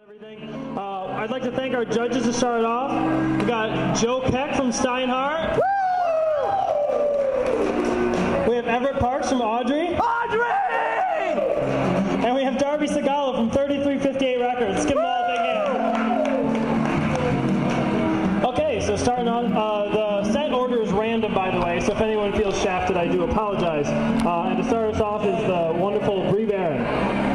I'd like to thank our judges to start off. We got Joe Keck from Steinhardt. Woo! We have Everett Parks from Audrey. Audrey! And we have Darby Segala from 3358 Records. Let's give them all a big hand. Okay, so starting on, the set order is random, by the way, so if anyone feels shafted, I do apologize. And to start us off is the wonderful Brie Barron.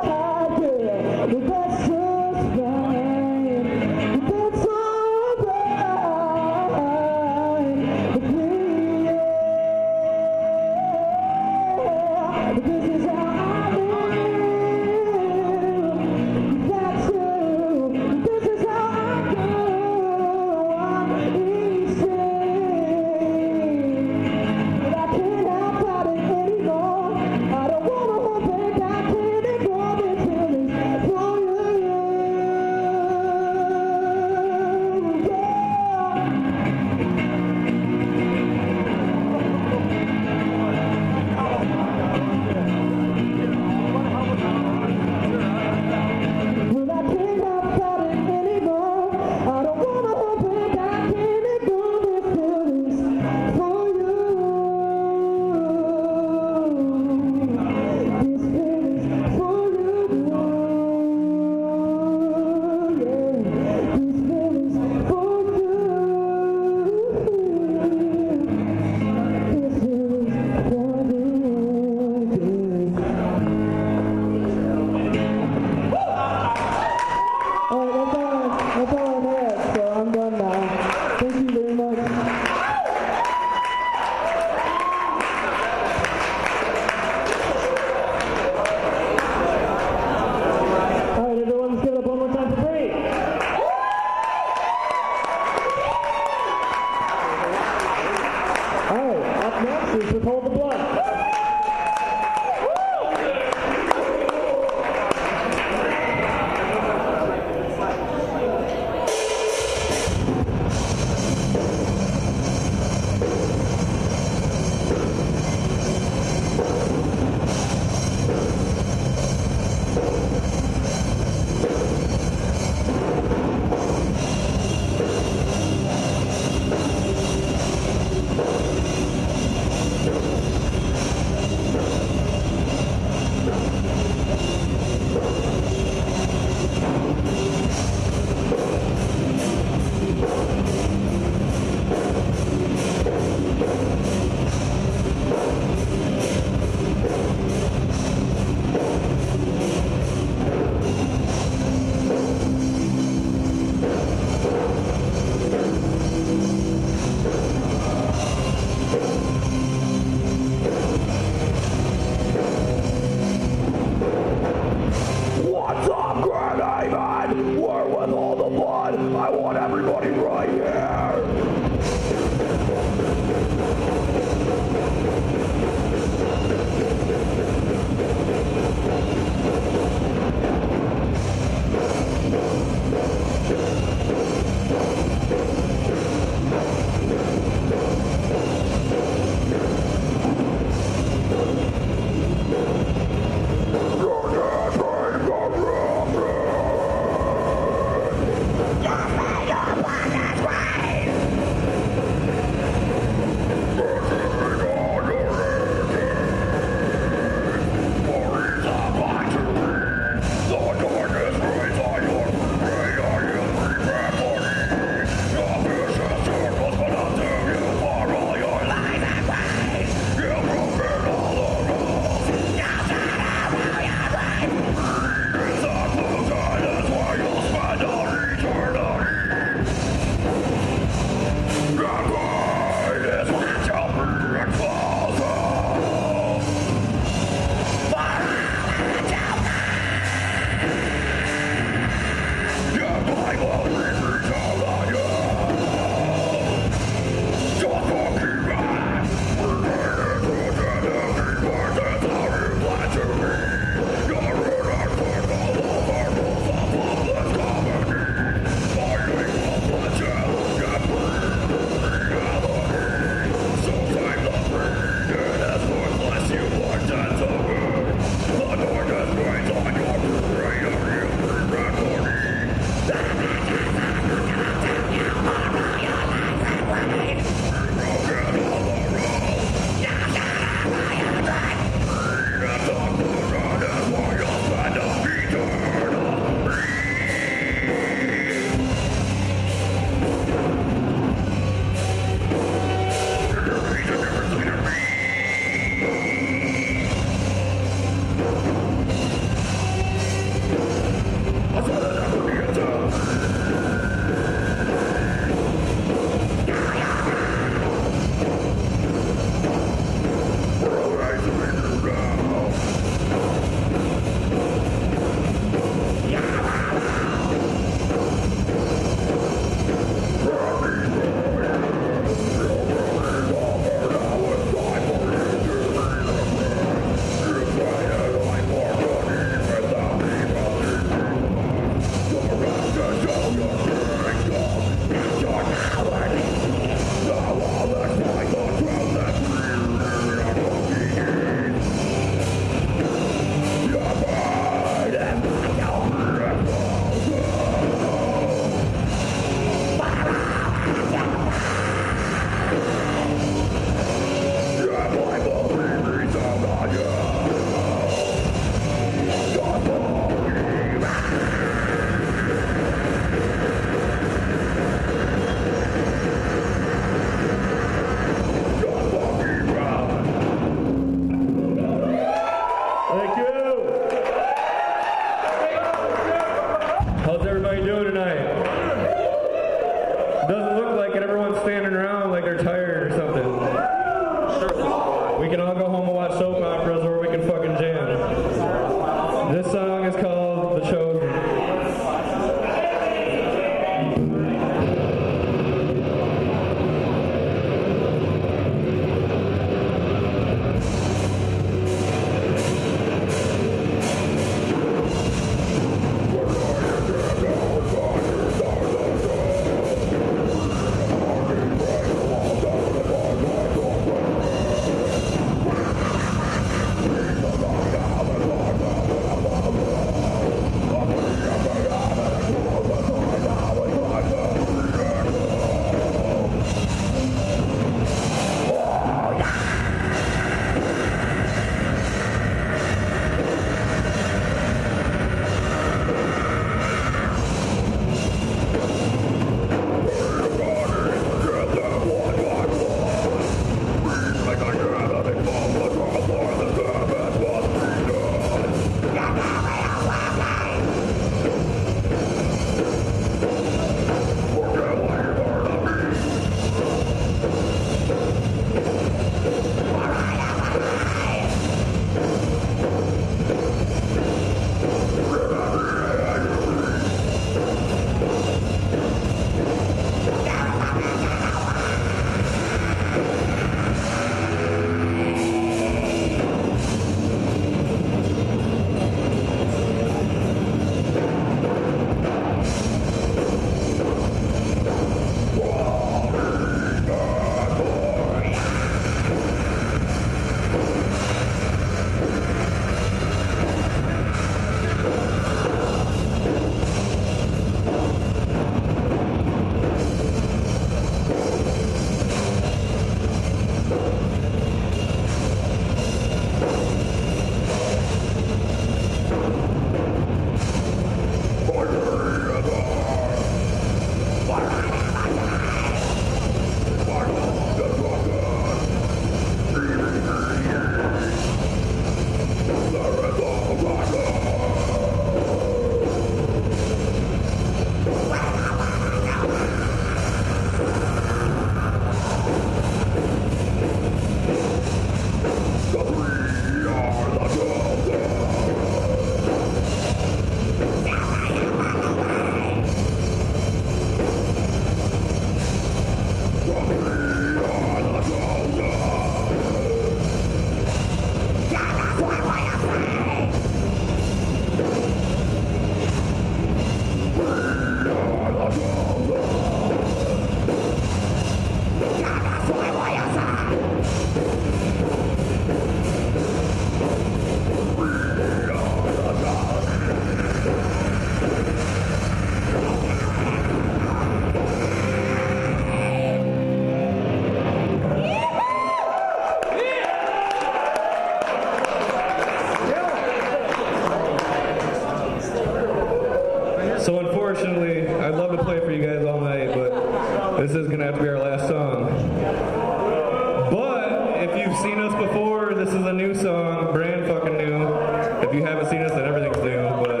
seen us before, this is a new song, brand fucking new. If you haven't seen us, then everything's new, but...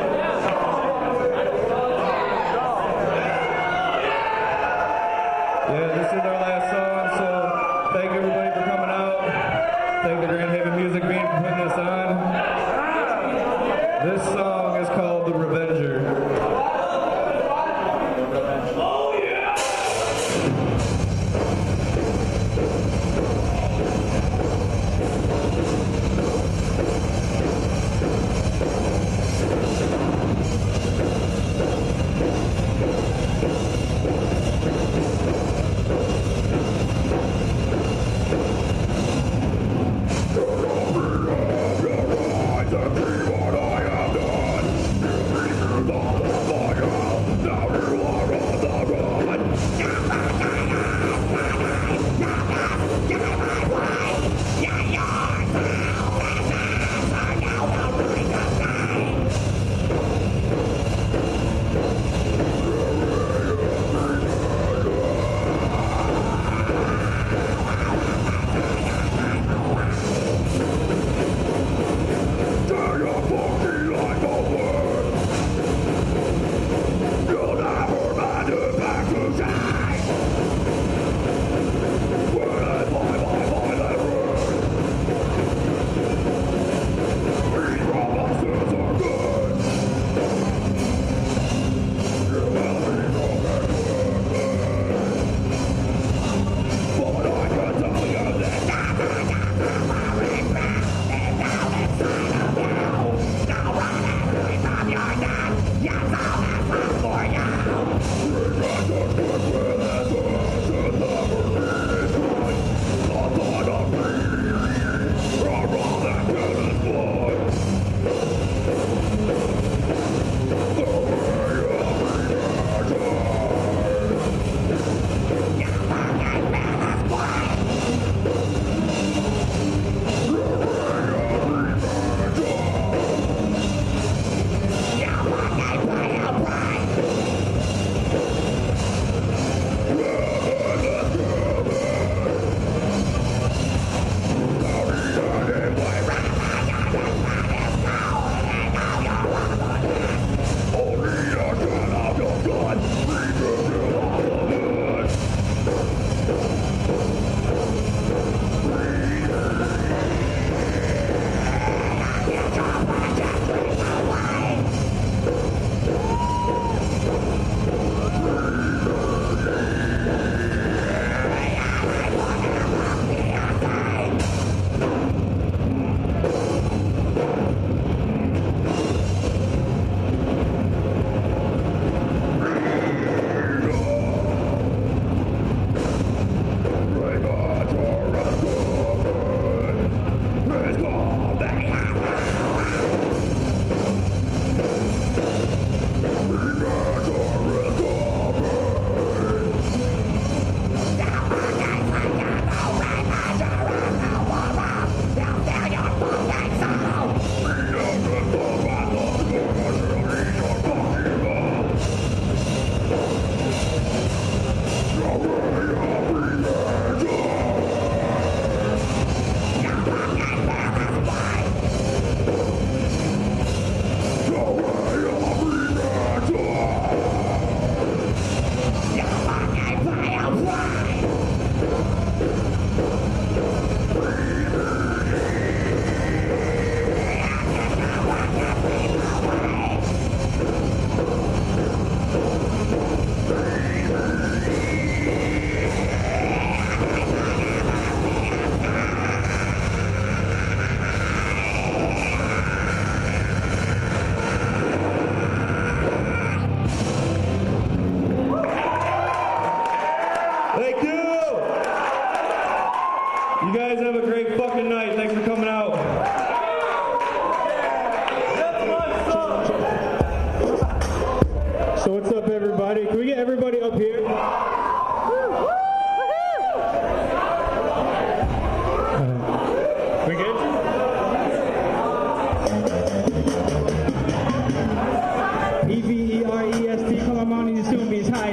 Yeah, this is our last song, so thank everybody for coming out. Thank the Grand Haven Music Bean for putting this on. This song is called The Revenger. Oh yeah!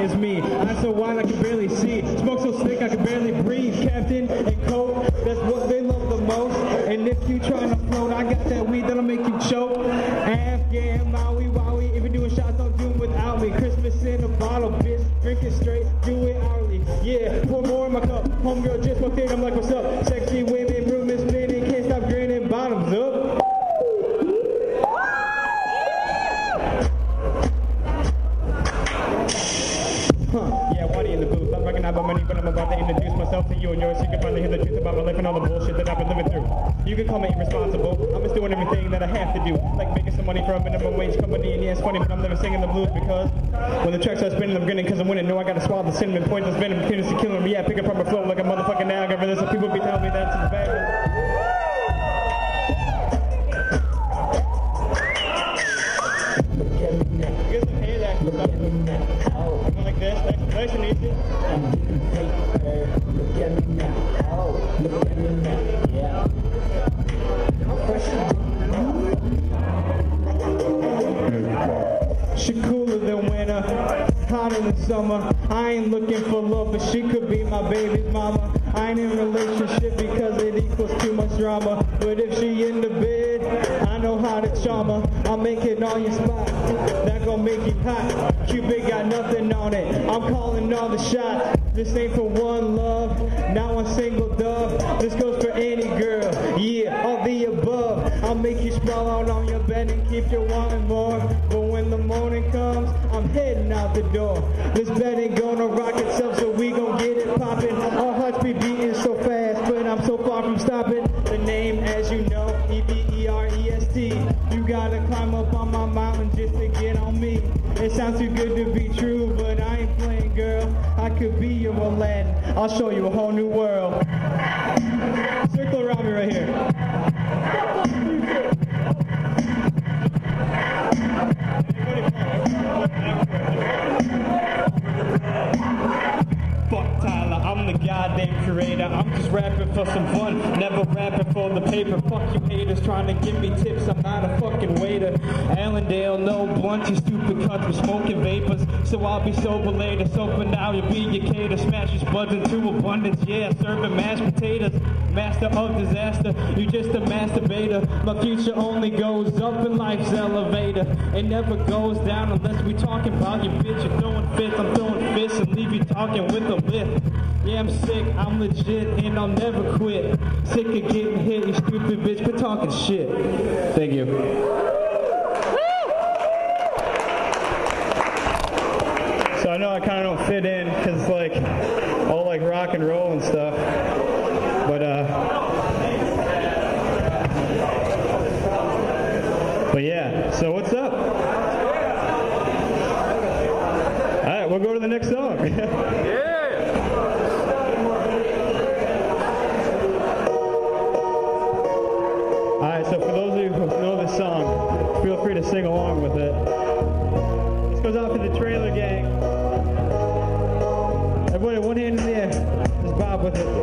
so wide I can barely see. Smoke so thick I can barely breathe. Captain and coat, that's what you trying to float. I got that weed that'll make you choke. Afghan, Maui, Wowie. If you're doing shots, don't do them without me. Christmas in a bottle, bitch. Drink it straight, do it hourly. Yeah, pour more in my cup. Homegirl just walked in, I'm like, what's up? Sexy women, room is spinning, can't stop grinning, bottoms up. Yeah, Waddy in the booth. I'm rocking out my money, but I'm about to introduce myself to you and yours. You can finally hear the truth about my life and all the bullshit that I've been living through. You can call me irresponsible. I'm just doing everything that I have to do. Like making some money for a minimum wage company. And yeah, it's funny, but I'm never singing the blues because when the track starts spinning, I'm grinning because I'm winning. No, I gotta swallow the cinnamon pointless venom. Penis to killing me. Yeah, pick up from my flow like a motherfucking algorithm. So people be telling me that it's bad. Like this, nice and easy. Look at me now. Oh, look at me now. Yeah. She cooler than winter, hot in the summer. I ain't looking for love, but she could be my baby's mama. I ain't in a relationship because it equals too much drama. But if she in the bed, I know how to charm her. I'll make it on your spot. That gon' make you hot. Cupid got nothing on it. I'm calling all the shots. This ain't for one love, not one single dove. This goes for any girl, yeah, all the above. I'll make you sprawl out on your bed and keep you wanting more. But when the morning comes, I'm heading out the door. This bed ain't gonna rock itself, so we gon' get it poppin'. Our hearts be beating so fast, but I'm so far from stopping. The name, as you know, E-B-E-R-E-S-T. You gotta climb up on my mountain just to get on me. It sounds too good to be true, but I ain't playing, girl. I could be your Aladdin. I'll show you a whole new world. Circle around me right here. Fuck Tyler, I'm the goddamn creator. I'm just rapping for some fun, never rapping for the paper. Fuck you haters trying to give me tips, I'm not a fucking waiter. Allendale, no blunt, you stupid cunts with smoking vapors. So I'll be sober later, so for now you'll be your cater. Smash your spuds into abundance, yeah, serving mashed potatoes. Master of disaster, you just a masturbator. My future only goes up in life's elevator. It never goes down unless we talking about your bitch. You're throwing fits, I'm throwing fists and leave you talking with a lift. Yeah, I'm sick, I'm legit, and I'll never quit. Sick of getting hit, you stupid bitch, quit talking shit. Thank you. So I know I kind of don't fit in, because it's like, all like rock and roll and stuff. But yeah, so what's up? Alright, we'll go to the next song. Yeah! Alright, so for those of you who know this song, feel free to sing along with it. This goes out to the Trailer Gang. Everybody, one hand in the air. Just bob with it.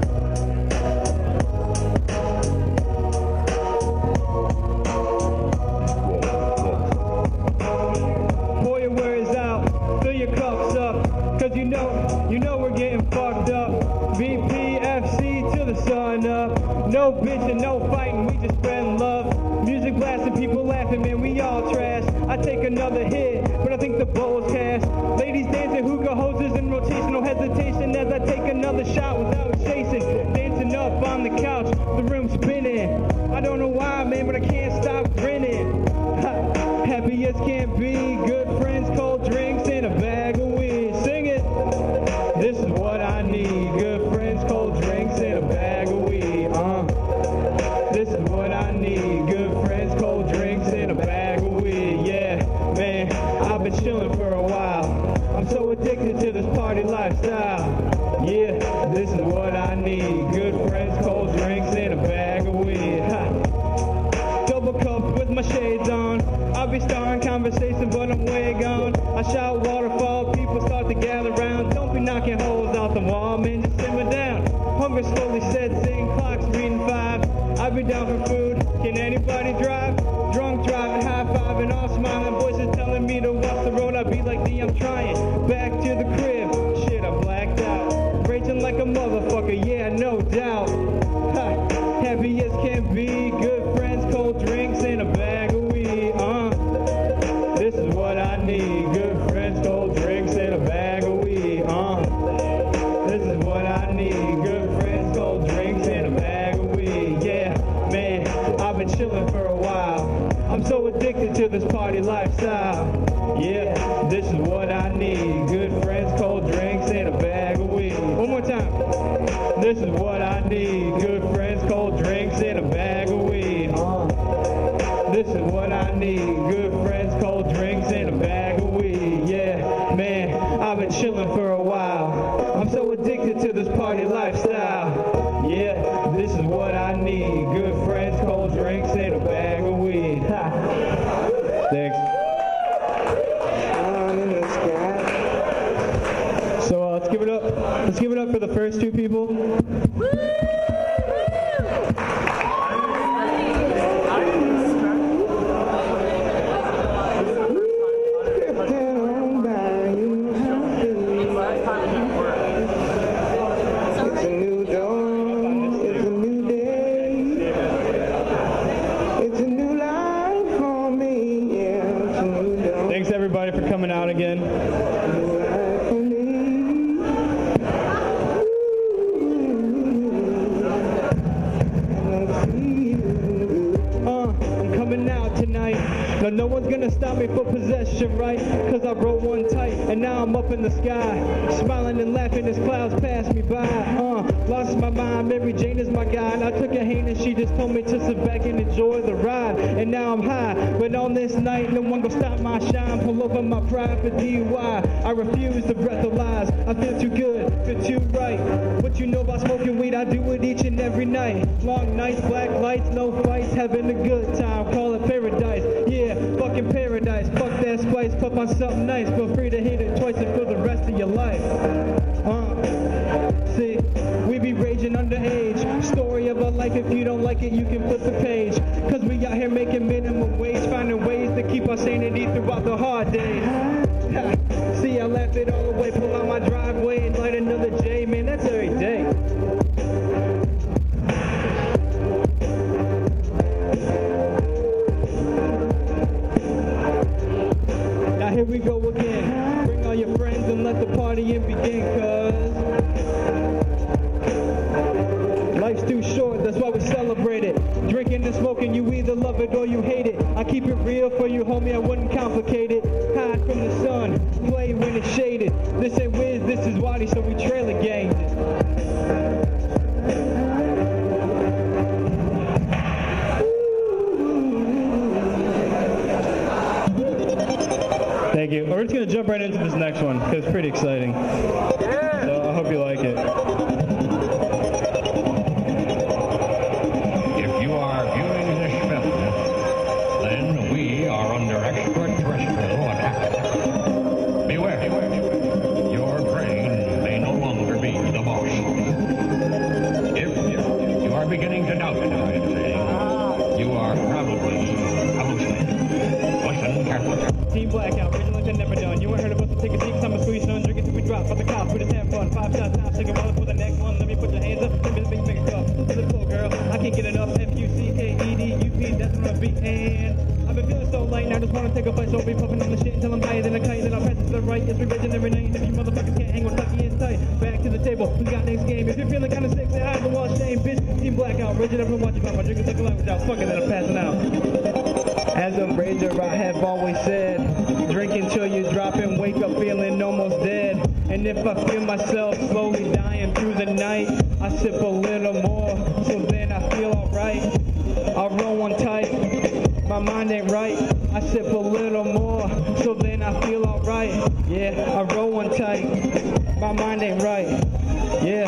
Pour your words out, fill your cups up, cause you know we're getting fucked up. VPFC till the sun up. No bitching, no fighting, we just spreading love. Music blasting, people laughing, man, we all trash. I take another hit, but I think the bowl's cast. Ladies dancing, hookah hoses in rotation, no hesitation as I take another shot without chasing. Dancing up on the couch, the room spinning. I don't know why, man, but I can't stop grinning. Happy as can be, good friends, cold drinks, and a bag of weed. Sing it! This is what I need, good friends, cold drinks, and a bag of weed. This is what I need, good friends, cold drinks, and a bag of weed. Yeah, man, I've been chilling for a while. I'm so addicted to this party lifestyle. Yeah, this is what I need, good friends, cold drinks, and a bag of weed. Double cup with my shades on. I'll be starting conversation, but I'm way gone. I shout waterfall, people start to gather round. Don't be knocking holes out the wall, man, just simmer down. Hunger slowly sets in, clock's reading 5. I'll be down for food, can anybody drive? Drunk driving, high-fiving, all smiling. Voices telling me to walk the road, I'll be like me, I'm trying. Back to the crib, shit, I blacked out. Raging like a motherfucker, yeah, no doubt. Happy as can be. party lifestyle. Yeah, this is what I need. Good friends, cold drinks, and a bag of weed. One more time. This is what I need. Good friends, cold drinks, and a bag of weed. This is what I need. Good friends, cold drinks, and a bag of weed. Yeah, man, I've been chilling for a while. I'm so addicted to this party lifestyle. Yeah, this is what I need. Good friends, cold drinks, and a bag of weed. Ha. Thanks. So let's give it up. Let's give it up for the first two people. Thanks everybody for coming out again. I'm coming out tonight. Now no one's gonna stop me for possession, right? Cause I wrote one tight and now I'm up in the sky, smiling and laughing as clouds pass me by. Lost my mind, Mary Jane is my guide. I took a hand and she just told me to sit back and enjoy the ride. And now I'm high, but on this night no one gonna stop my shine. Pull over my pride for DUI. I refuse to breathalyze. I feel too good, feel too right. What you know about smoking weed? I do it each and every night. Long nights, black lights, no fights, having a good time. Call it paradise. Yeah, fucking paradise. Fuck that spice, puff on something nice. Feel free to hit it twice and for the rest of your life. See, we be raging underage. Story of a life, if you don't like it, you can flip the page. Cause we out here making minimum wage, finding ways to keep our sanity throughout the hard days. See, I left it all away, pull out my driveway and light another J, man, that's every day. Now here we go again. Bring all your friends and let the party begin, cause life's too short, that's why we celebrate it. Drinking and smoking, you either love it or you hate it. I keep it real for you, homie, I wouldn't complicate it. Hide from the sun, play when it's shaded. This ain't Wiz, this is Waddy, so we trailer gang this. Thank you. We're just going to jump right into this next one because it's pretty exciting. So I hope you like it. If you are viewing this film, then we are under extraterrestrial attack. Beware. Your brain may no longer be the boss. If you are beginning to doubt what I'm saying, you are probably hallucinating. Listen carefully. Team Blackout, vigilant and never done. You ain't heard of us, so take a seat, cause I'ma squeeze none. Drink it till we drop, but the cops, we just have fun. 5 shots now, shake a wallet for the next one. Let me put your hands up, let me make mixed up. To the floor, girl, I can't get enough. F-U-C-K-E-D-U-P, that's what I be. And I've been feeling so light, now I just wanna take a bite. So I'll be puffing on the shit until I'm higher than a kite. Then I'll pass it to the right, it's religion every night. If you motherfuckers can't hang with Tucky and tight, back to the table, we got next game. If you're feeling kinda sick, say hi to the wall, shame, bitch. Team Blackout, rigid, everyone watch you about my drink and suck a language out. Fucking then I'm passing out. As a rager, I have always said, drink until you drop and wake up feeling almost dead. And if I feel myself slowly dying through the night, I sip a little more, so then I feel alright. I roll one tight, my mind ain't right. I sip a little more, so then I feel alright. Yeah, I roll one tight, my mind ain't right. Yeah.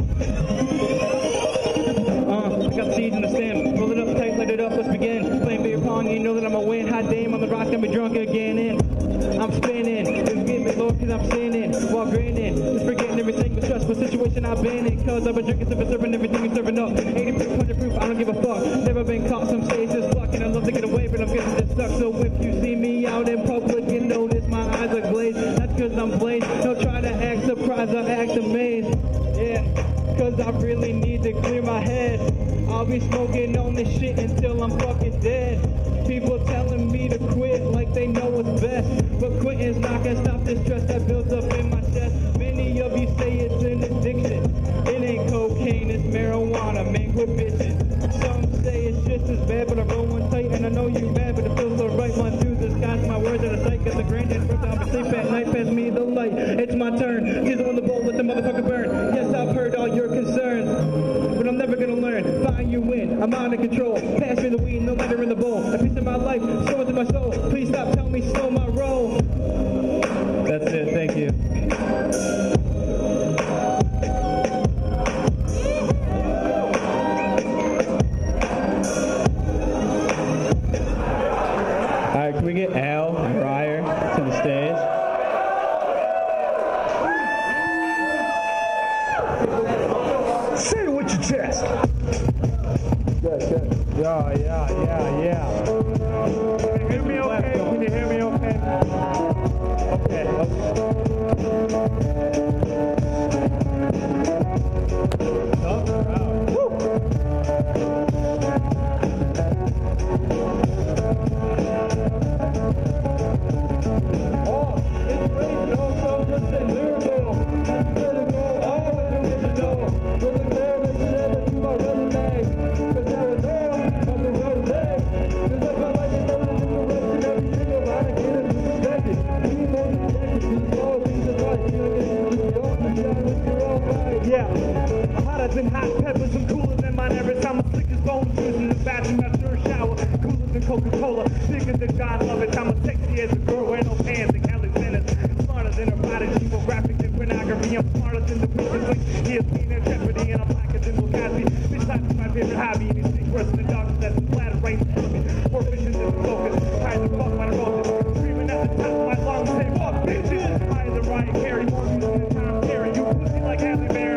I got seeds in the stem, roll it up tight, light it up, let's begin. Playing beer pong, you know that I'ma win. Hot damn, on the rocks, gonna be drunk again. And I'm spinning, forgive me, Lord, cause I'm sinning. While grinning, just forgetting every single stressful situation I've been in. Cause I've been drinking, sipping, serving everything you're serving up. 80 proof, 100 proof, I don't give a fuck. Never been caught, some say it's just luck. And I love to get away, but I'm getting just stuck. So if you see me out in public, you notice my eyes are glazed. That's cause I'm blazed. Don't try to act surprised, I act amazed. Yeah, cause I really need to clear my head. I'll be smoking on this shit until I'm fucking dead. People telling me to quit like they know what's best, but quitting's not gonna stop the stress that builds up in my chest. Many of you say it's an addiction. It ain't cocaine, it's marijuana, man, quit bitching. Some say it's just as bad, but I roll one tight and I know you mad, but it feels so right, run through the sky I'm under control. Pass me the weed, no matter in the bowl. A piece of my life, show it to my soul. Please stop telling me slow my roll. That's it, thank you. Alright, can we get Al and Ryer to the stage? Say it with your chest. Yeah. Can you hear me okay? Can you hear me okay? Okay. Yeah, hotter than hot peppers, I'm cooler than mine every time I flick his bones. Using the bathroom after a shower, cooler than Coca-Cola, bigger than God love it. I'm as sexy as a girl wearing no pants and Kelly Venice. Smarter than her body, she more graphic than pornography. I'm smarter than the weakest link. He has seen in jeopardy and I'm blacker than Bugatti. Bitch, that's my favorite hobby, and he's sick worse than doctors that's flat rain. More vision than the focus, tired as fuck my roses. Screaming at the top of my lungs, say fuck bitches. Higher than Ryan Carey, more music than Tom Carey. You pussy like Halle Berry.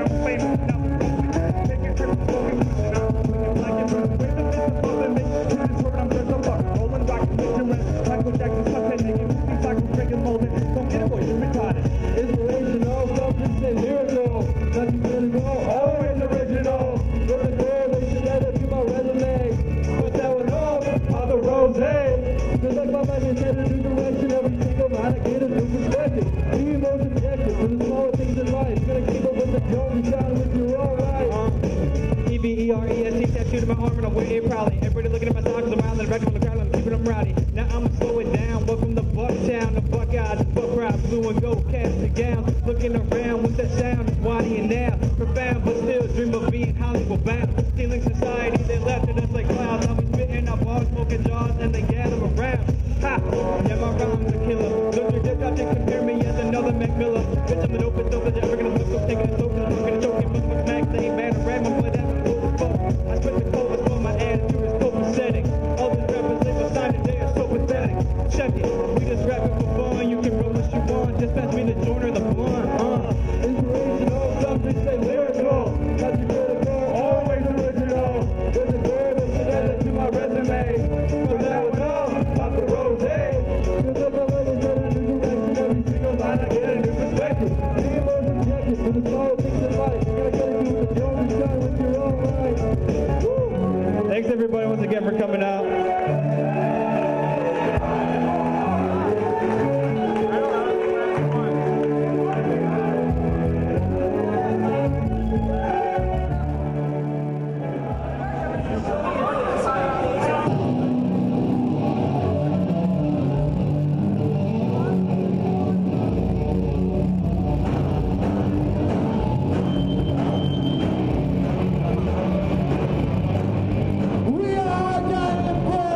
E-B-E-R-E-S-T tattooed to my arm and I'm wearing it proudly. Everybody looking at my socks, I'm around in the back of the crowd, I'm keeping them rowdy. Now I'ma slow it down, welcome to Bucktown, the Buckeyes, the Buck Ride, blue and gold, cast the gowns. Looking around with that sound, it's wadi and now. Profound, but still dream of being Hollywood bound. Stealing society, they laughed at us like clowns. I'll be spitting up bars, smoking jaws, and they gather around. Ha! Yeah, my rhymes are killer. Look your dip, you compare me as another Mac Miller. Bitch, I'm the dopest, ever gonna flip, so taking it slow, cause I'm gonna choke it, fucking smack, they ain't bad to rap, my boy, that's I spit the coldest for my attitude is copacetic. All these rappers live a sign today are so pathetic. Check it, we just rapping for fun. You can roll what you want, just pass me the joint or the blunt. Inspirational, something say lyrical. That's critical, always original. There's a girl that should add that to my resume. So now I know about the rose. Cause if I let it get a new direction, every single line I get a new perspective. Be more subjective to the small things in life. You're gonna get it with the only shine with your own life. Thanks everybody once again for coming out. We are not the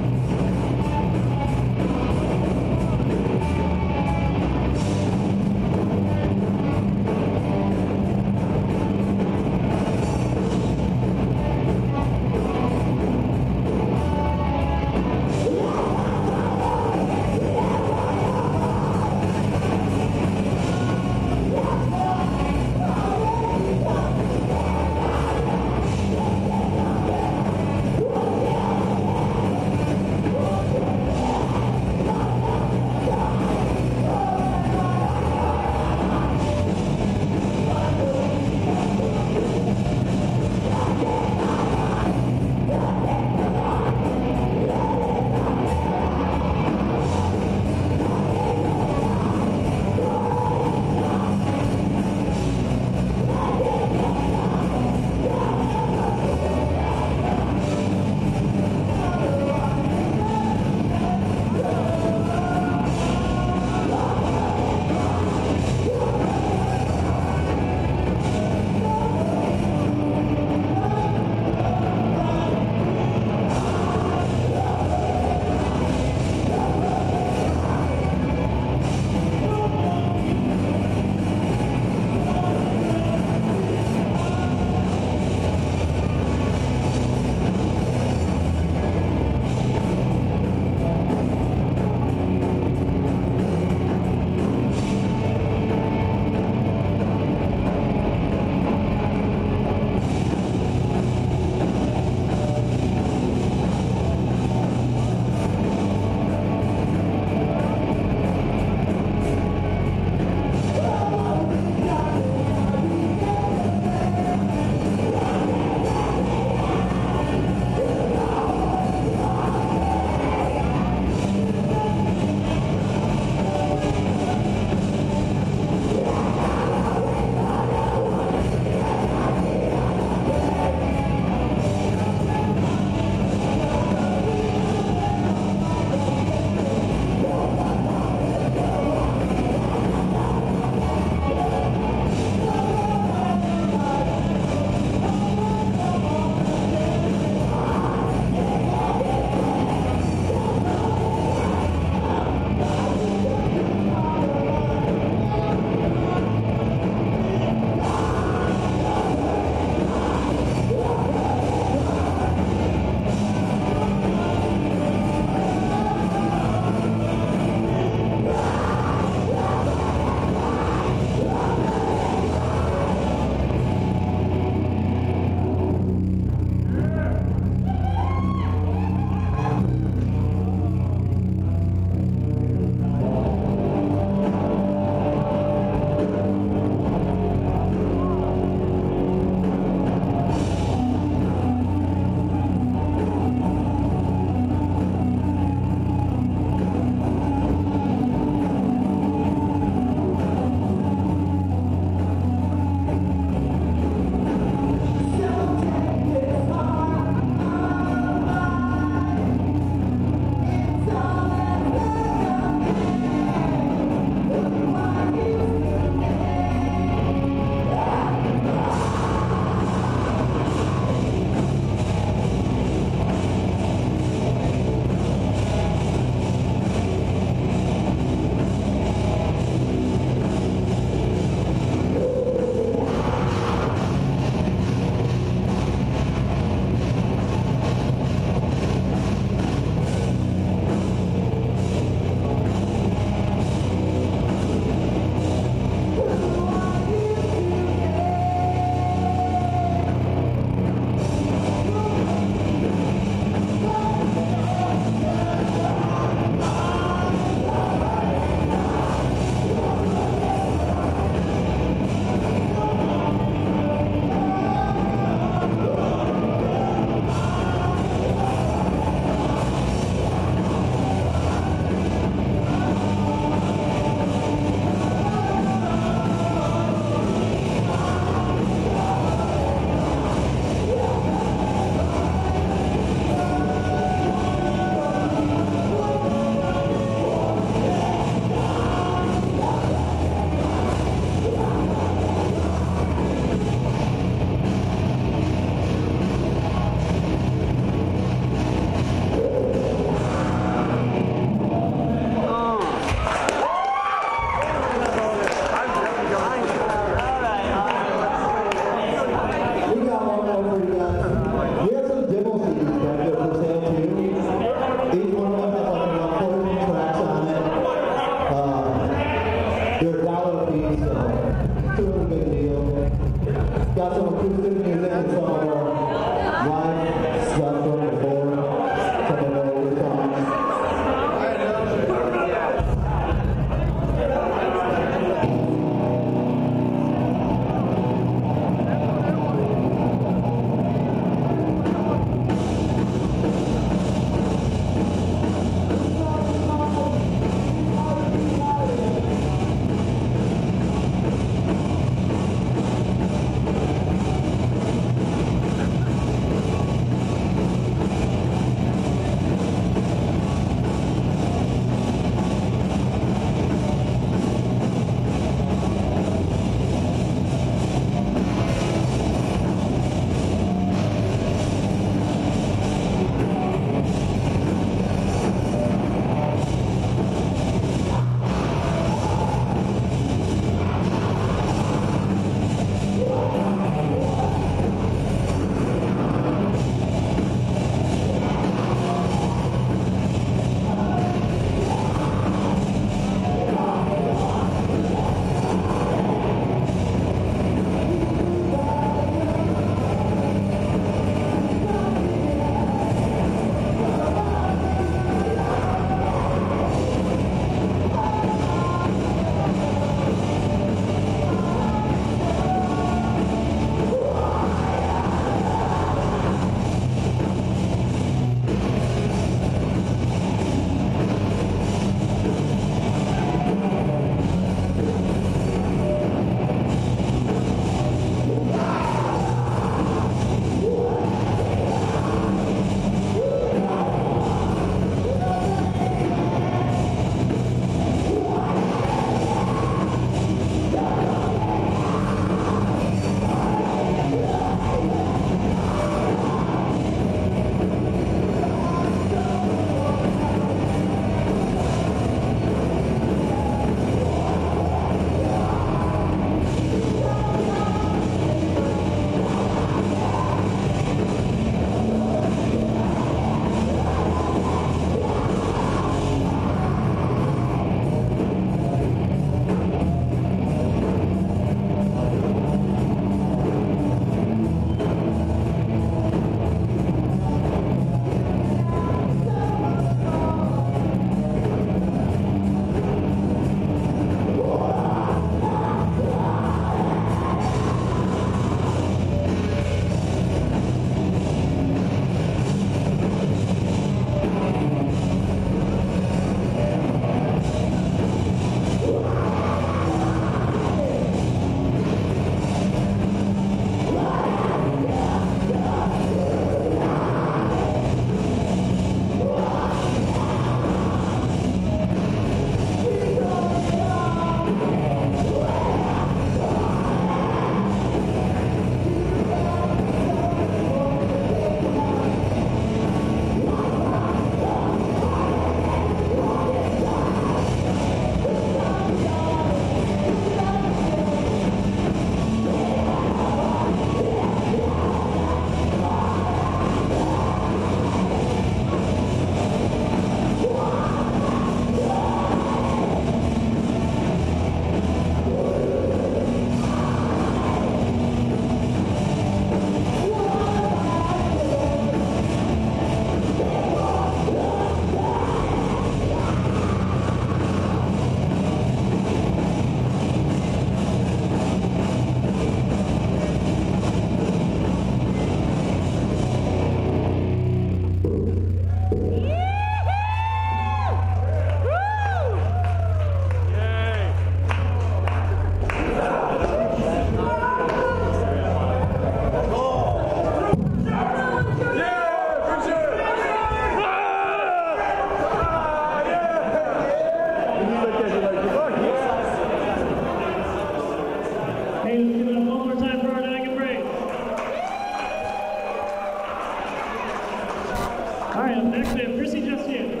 have next we have Chrissy Justine.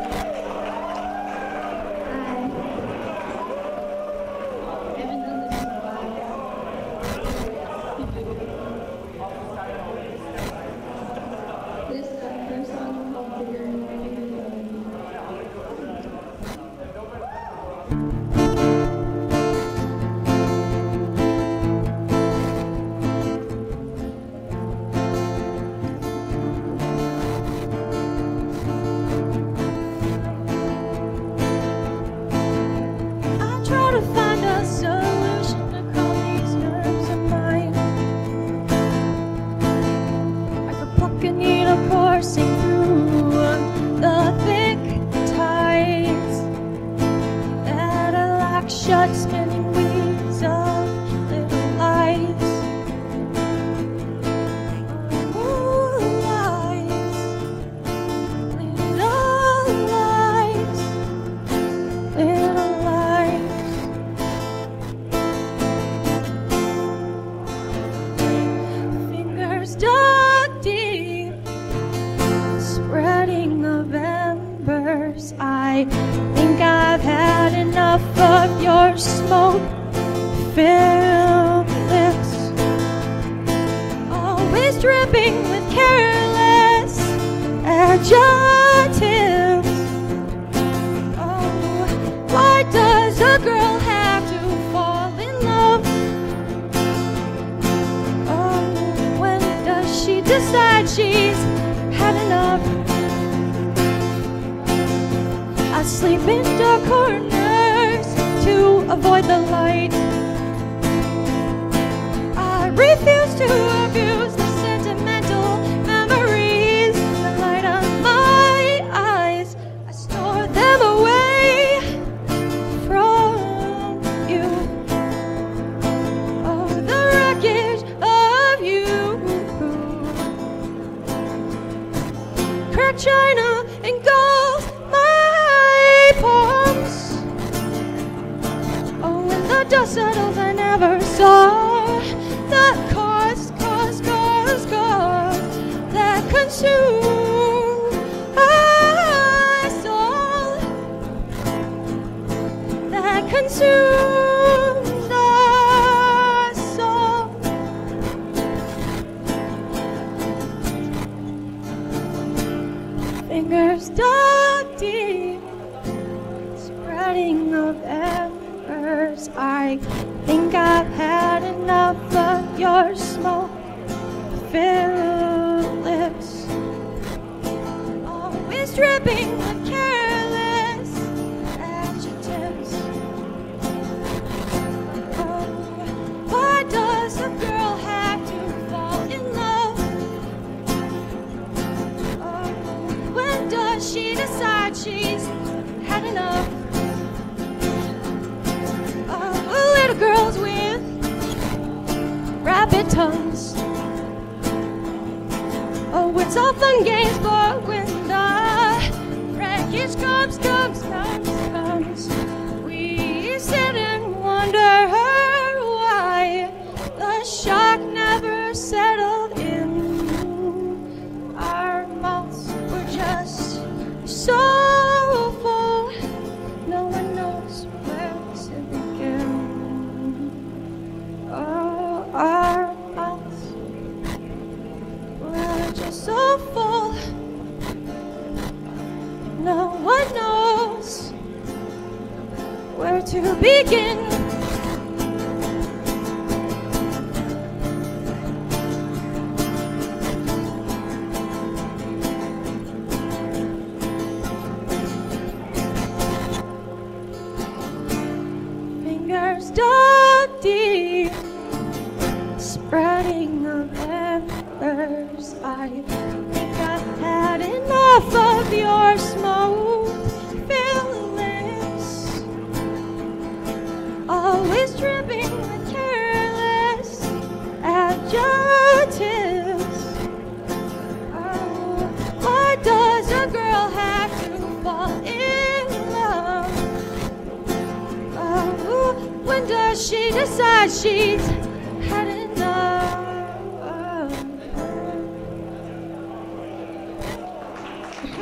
She decides she's had enough.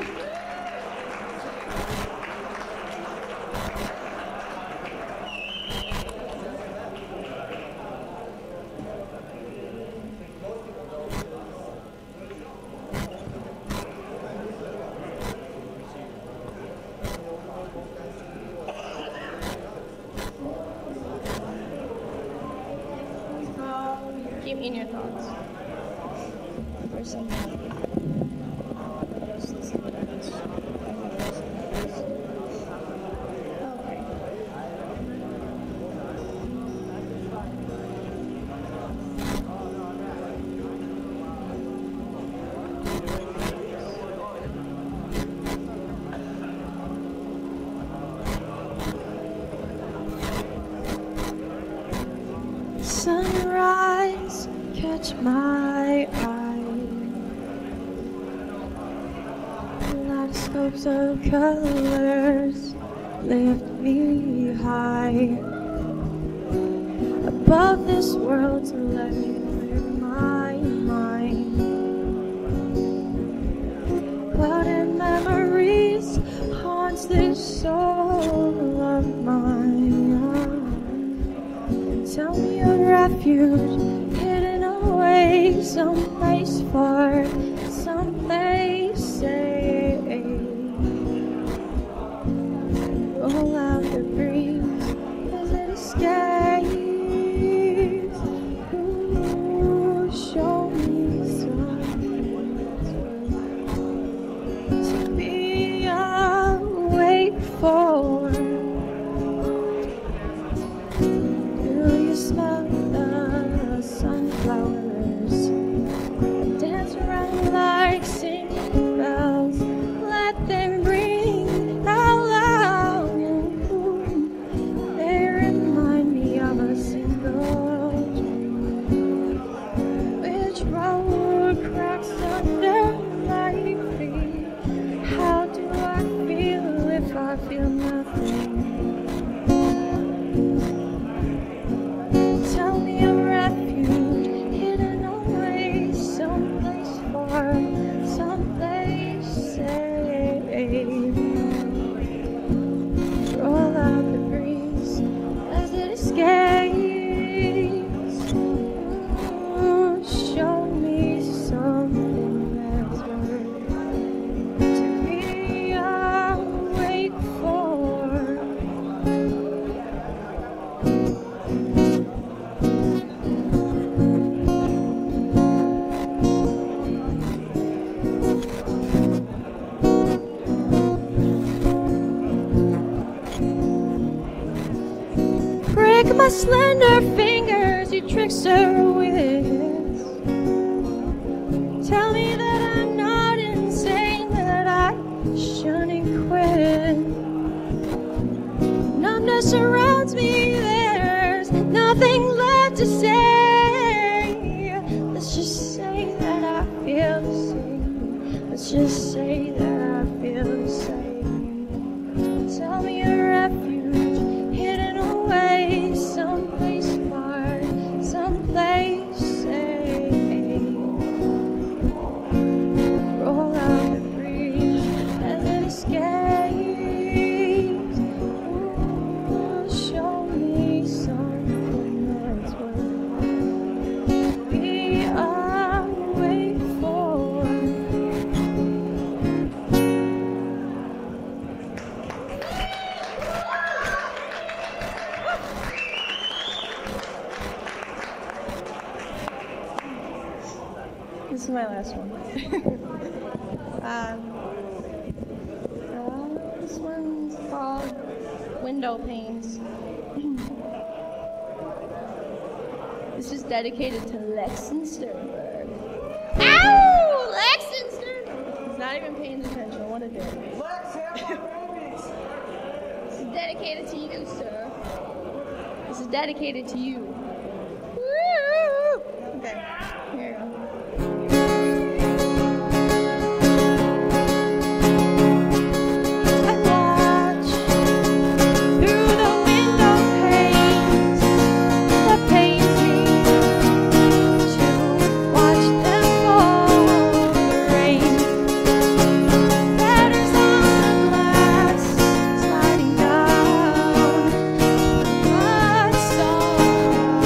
In your thoughts. Or something. Just listen to this. Okay. Sunrise, catch my eye. Kaleidoscopes of colors lift me high. Above this world to let me clear my mind. Clouded memories haunts this soul of mine. Tell me a refuge hidden away, someplace far, someplace safe. Roll out the breeze as it escapes. Ooh, show me something to be awake for. Smell the sunflowers dance around like singing bells. Let them ring out loud. They remind me of a single dream. Which road cracks under my feet? How do I feel if I feel nothing? Tell me a refuge hidden away, someplace far, someplace safe. Roll out the breeze as it escapes. Ooh, show me something that's worth to be awake for. Break my slender fingers, you trickster wits. Tell me that I'm not insane, that I shouldn't quit. Numbness surrounds me, there's nothing left to say. Let's just say that I feel the same. Let's just say that I feel the same. Tell me a refuge hidden away, someplace far, someplace safe. Roll out the breeze as it escapes. Ooh, show me something that's worth to be awake for. This is my last one. This one's called Window Panes. This is dedicated to Lexington Sternberg. Ow! Lexington Sternberg! He's not even paying attention. What a dick. This is dedicated to you, sir. This is dedicated to you. Woo! Okay, here you go. Sliding down my soul.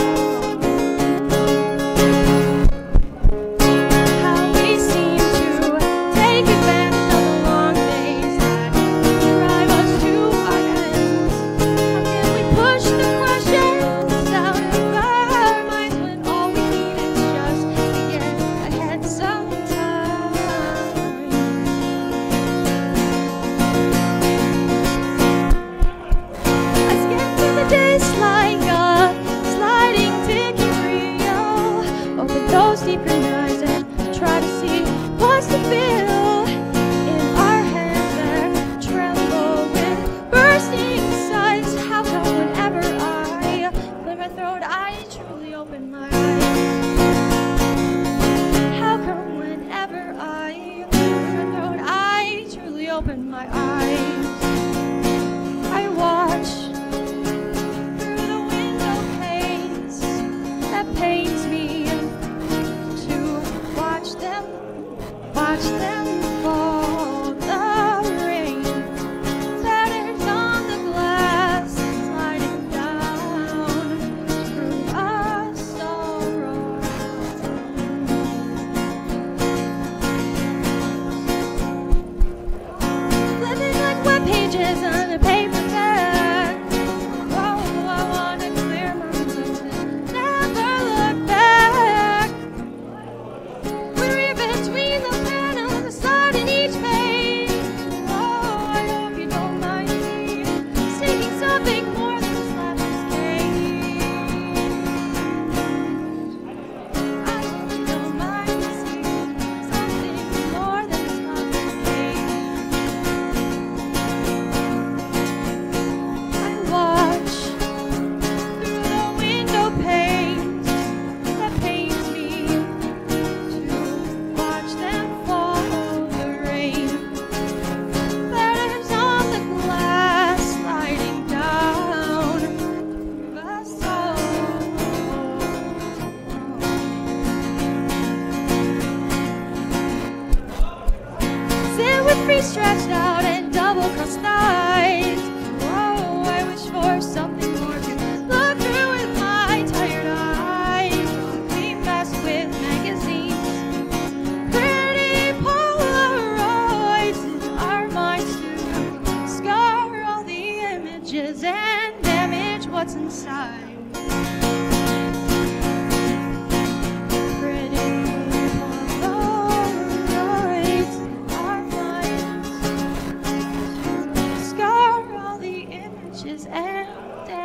us to feel in our hands that tremble with bursting suns. How come whenever I clear my throat, I truly open my eyes? How come whenever I clear my throat, I truly open my eyes? I watch through the window panes that pains me to watch them fall. The rain that is on the glass sliding down through us all wrong. Living like web pages on a paperback. Oh, I wanna clear my mind and never look back. We read between the panels, a slide in each page. Oh, I hope you don't mind me seeking something more than slapper's cage. I hope you don't mind me seeking something more than slapper's cage. I watch through the window panes that pains me to watch them fall. The rain that is on the glass sliding down through us all. Sit with feet stretched out and double-crossed eyes. Whoa, I wish for something more to look through with my tired eyes. We mess with magazines, pretty Polaroids in our minds to scar all the images and damage what's inside. Pretty Polaroids in our minds to scar all the images and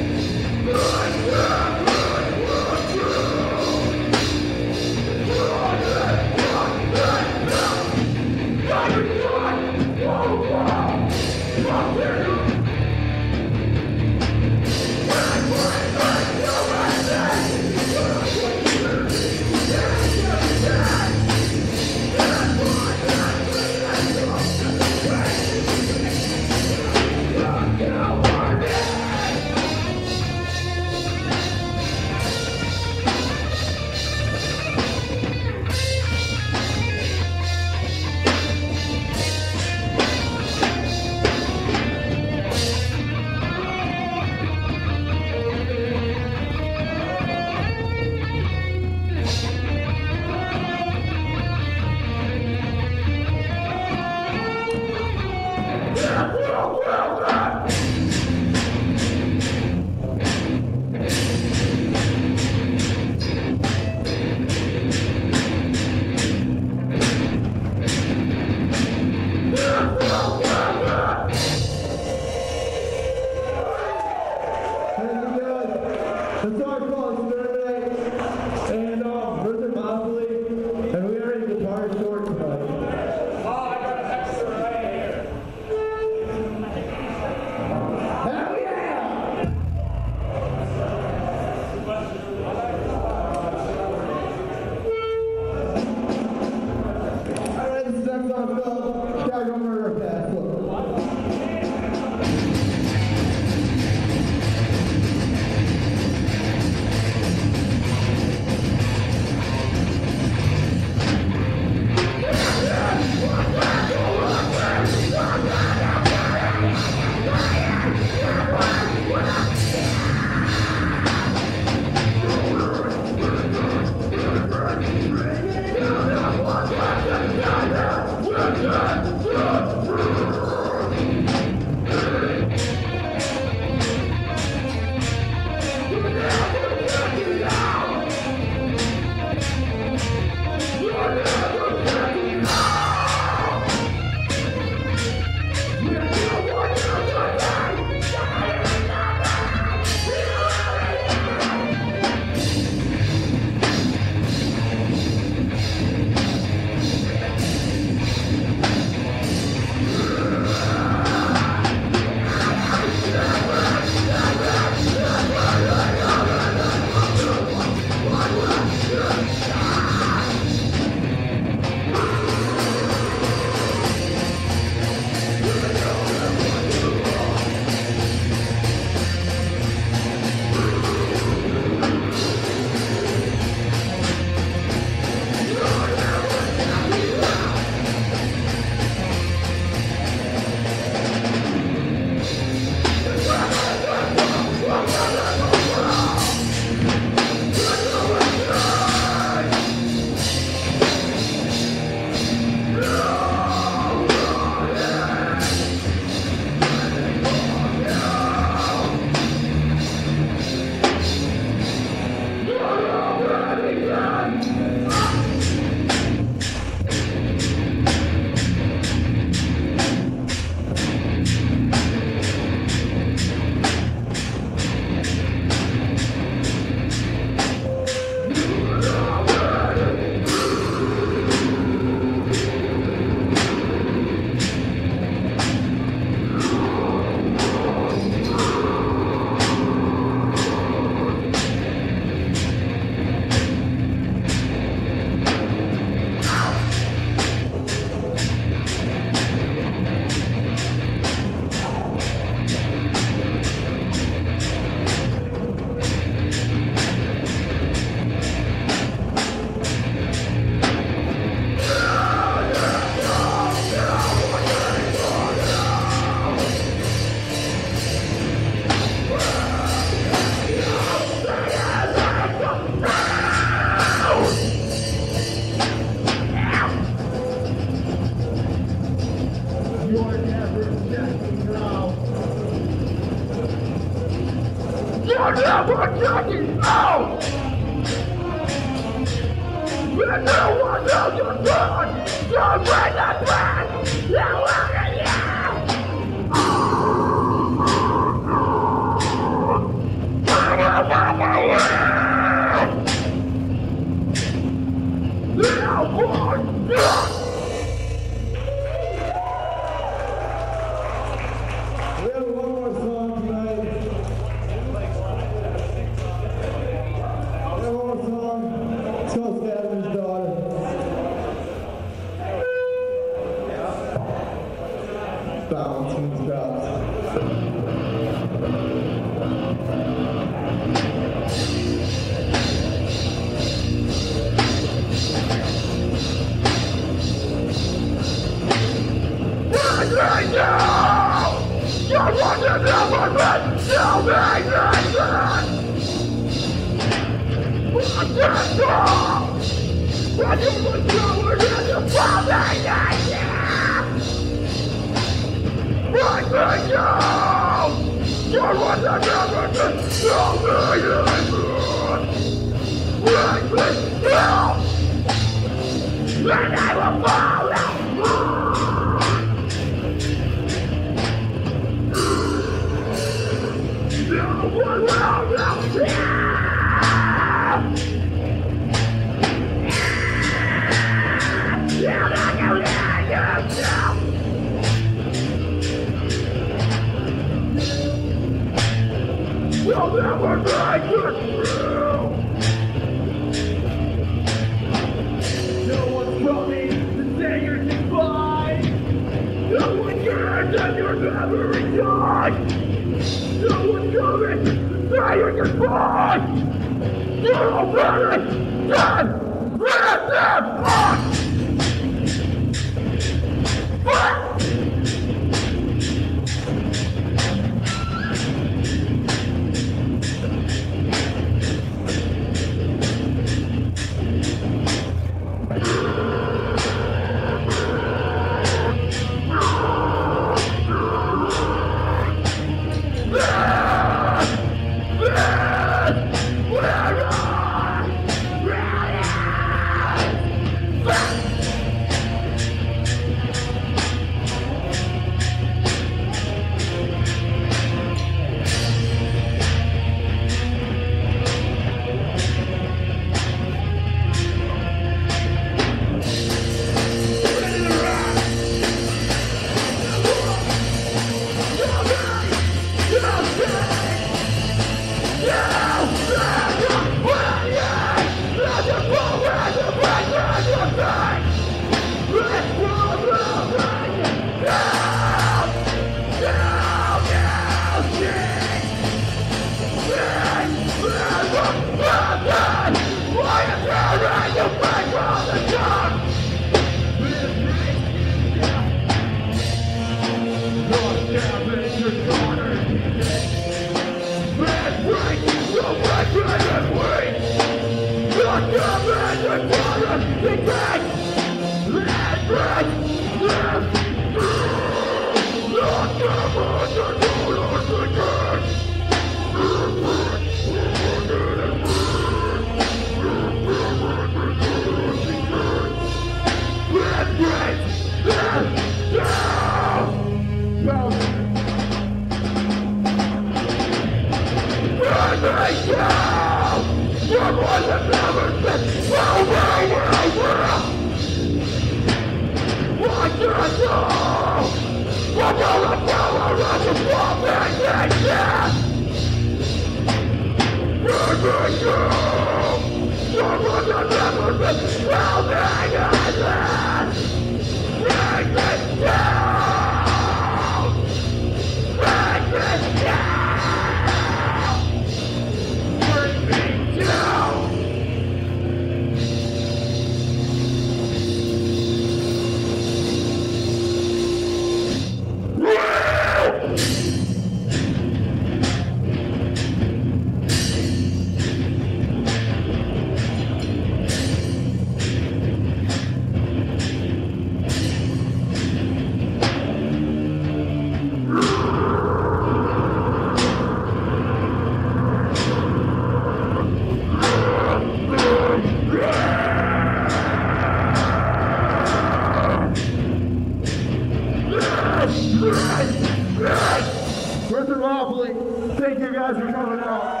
Rhythmopoly. Thank you guys for coming out.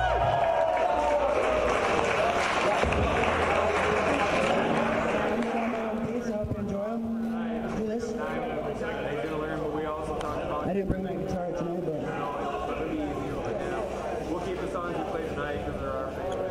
I didn't bring my guitar tonight, but We'll keep the songs we play tonight because they're our favorites.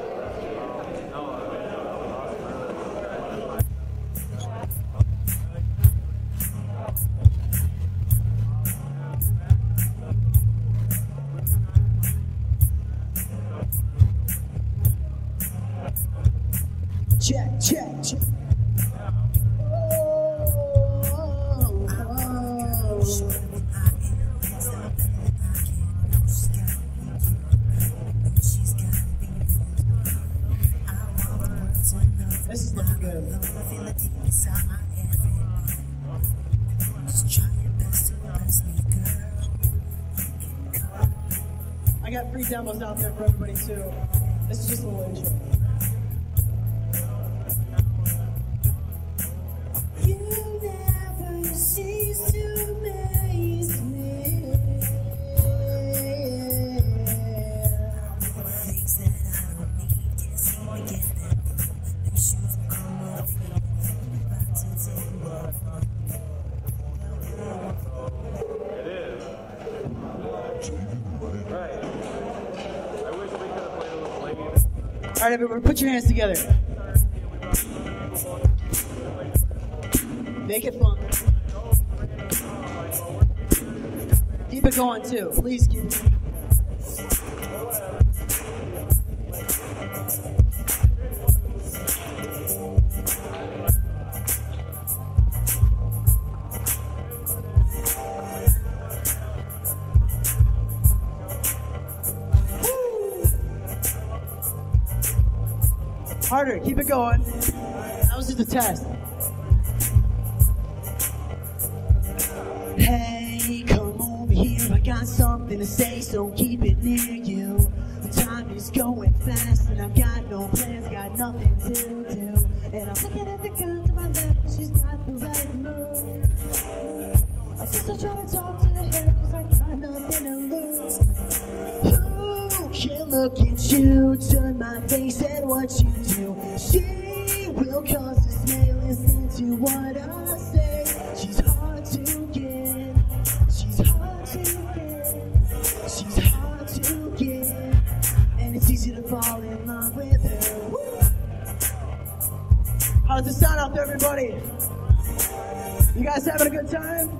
check. This is looking good. I got free demos out there for everybody too. This is just a little intro. You never cease to amaze me. Things that I don't need, can't seem to get them. Them shoes come off, about to take off. It is. Right. I wish we could have played a little later. All right, everyone, put your hands together. Make it fun. Keep it going too. Please keep it. Harder, keep it going. That was just a test. Hey, come over here, I got something to say, so keep it near you. The time is going fast, and I've got no plans, got nothing to do. And I'm looking at the girl to my left, she's got the right move. I just try to talk to her, cause I got nothing to lose. Who can look at you, turn my face at what you do? She will cause this may listen to what I say. She's hard to get, she's hard to get, she's hard to get, and it's easy to fall in love with her. Woo! How does it sound out there, everybody? You guys having a good time?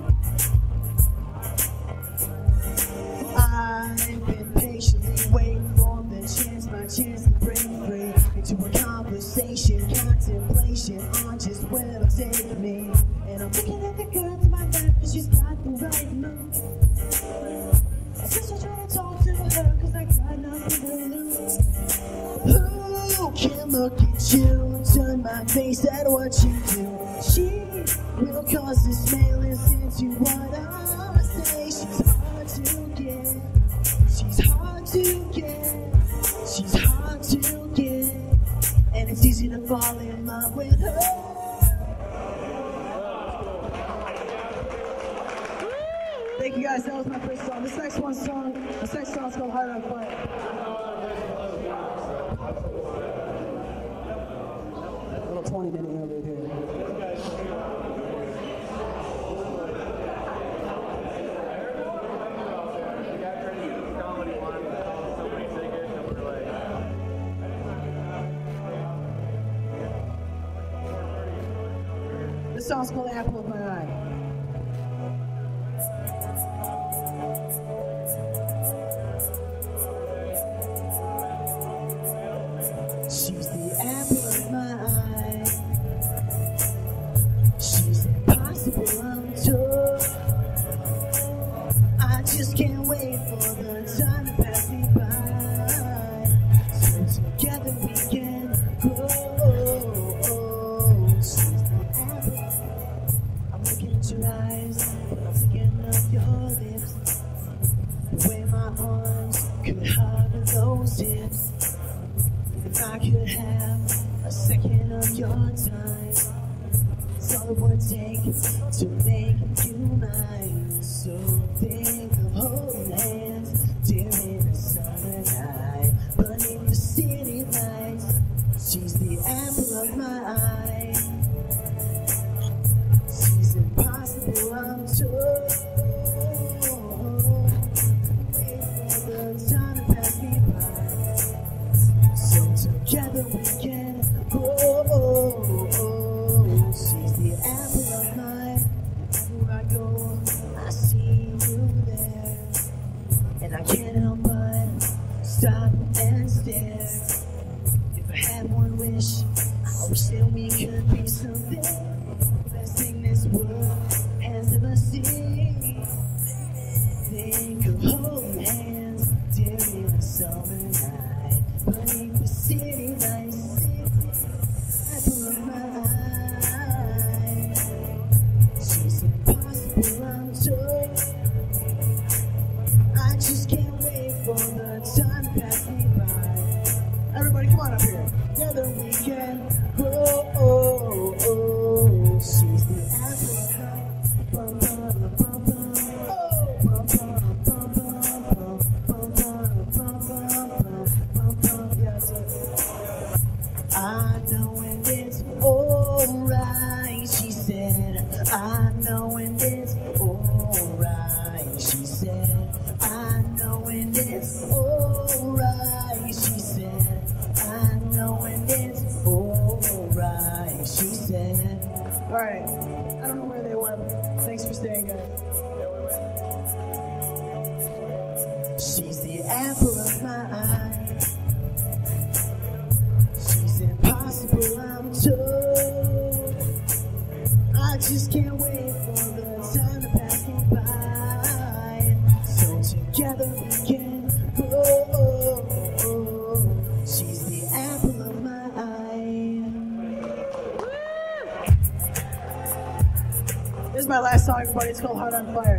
I've been patiently waiting for the chance, my chance to break free into a conversation, contemplation on just where it'll take me. And I'm looking at the girl to my left, and she's got the right move. I just try to talk to her, cause I got nothing to lose. Who can look at you, turn my face at what you do? She will cause this may listen to what I say. She's hard to get, she's hard to get, she's hard to get, and it's easy to fall in love with her. Thank you guys, that was my first song. This next song's called Heart on Fire. A little 20-minute interlude here. This song's called Apple of My Eye. She's the apple of my eye. She's impossible, I'm told. I just can't wait for the time to pass me by, so together we can grow. She's the apple. I'm looking at your eyes, I'm thinking of your lips. The way my arms could hug those hips. If I could have a second of your time, it's all it would take to make you mine. So think of hope. stop and stare. If I had one wish, I wish that we could be something. Best thing this world has ever seen. Think of holding hands during the summer night, beneath the city lights. Apple of my eye. She's impossible, I'm told. I just can't wait for the time to pass me by. Everybody, come on up here. Together we can grow. She's the apple of my bum bum bum bum. Bum bum bum bum bum bum bum bum bum. Yes. I know when it's alright, she said. I know when it's alright, she said. I know when it's alright, she said. I know when it's alright, she said. Alright, I don't know where they went. Thanks for staying, guys. She's the apple of my eye. She's impossible, I'm told. I just can't wait for the time to pass me by. So together we can grow. She's the apple of my eye. This is my last song, everybody. It's called Heart on Fire.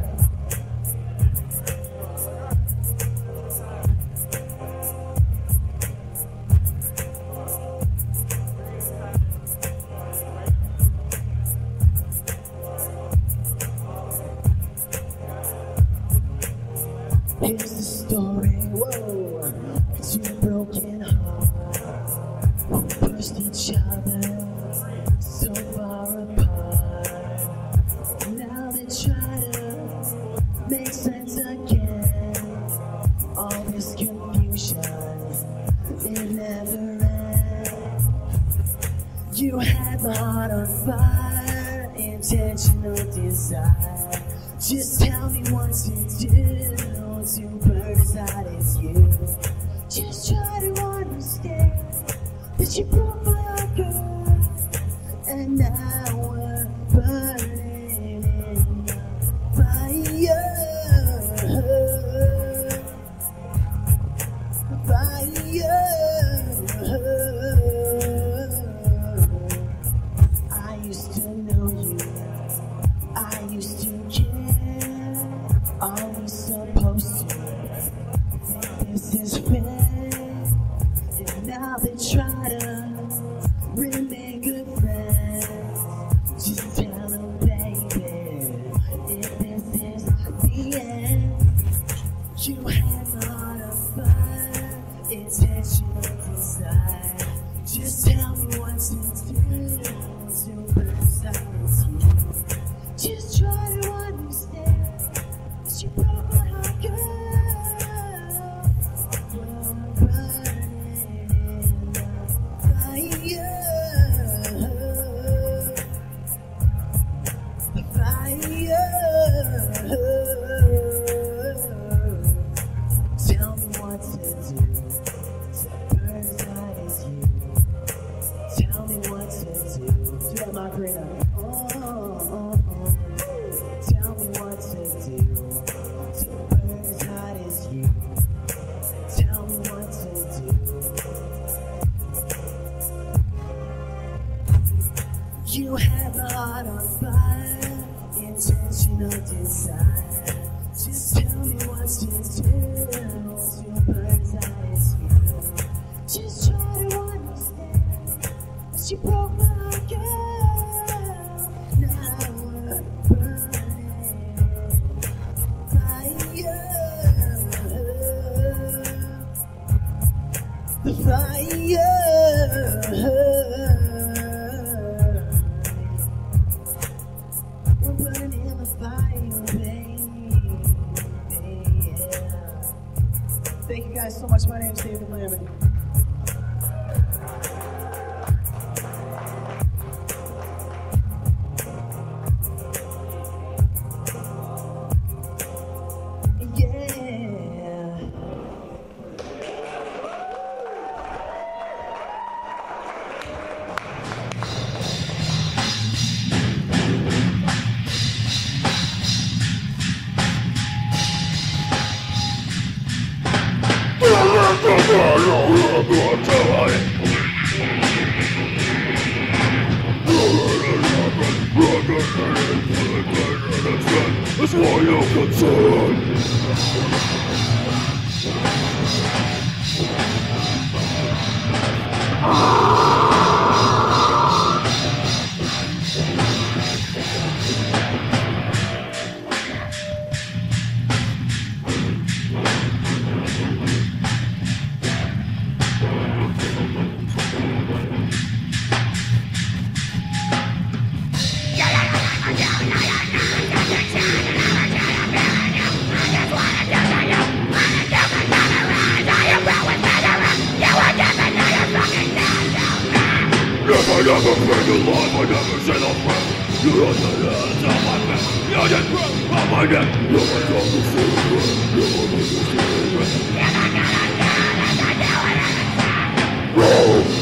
Here's the story, whoa, two broken hearts who pushed each other so far apart. Now they try to make sense again. All this confusion, it never ends. You had my heart on fire, intentional desire. Just tell me what to do. To burn as hot as you. Just try to understand that you broke my heart, girl. And now we're burning in fire. I used to know you. I used to care. Are we supposed to? This is fair. And now they try to remain good friends. Just tell them, baby, if this is the end. You had my heart on fire, intentional desire. Just tell me what to do to burn silence you. Just try to understand that you broke my heart, girl. Tell me what to do to burn as hot as you. Tell me what to do. Do that, Macarena. Tell me what to do to burn as hot as you. Tell me what to do. You have a heart on fire, intentional desire. Just tell me what to do to burn as hot as you. Just try to understand that you broke my heart, girl. Now we're burning fire. The fire. We're burning in the fire, baby. Yeah. Thank you guys so much. My name is David Lamont. Yeah. That's why you're concerned. If I never bring you life, I never say the prayer. You run the hands on my back, you just grip on my neck. You are not the secret, you are not the secret. Roll!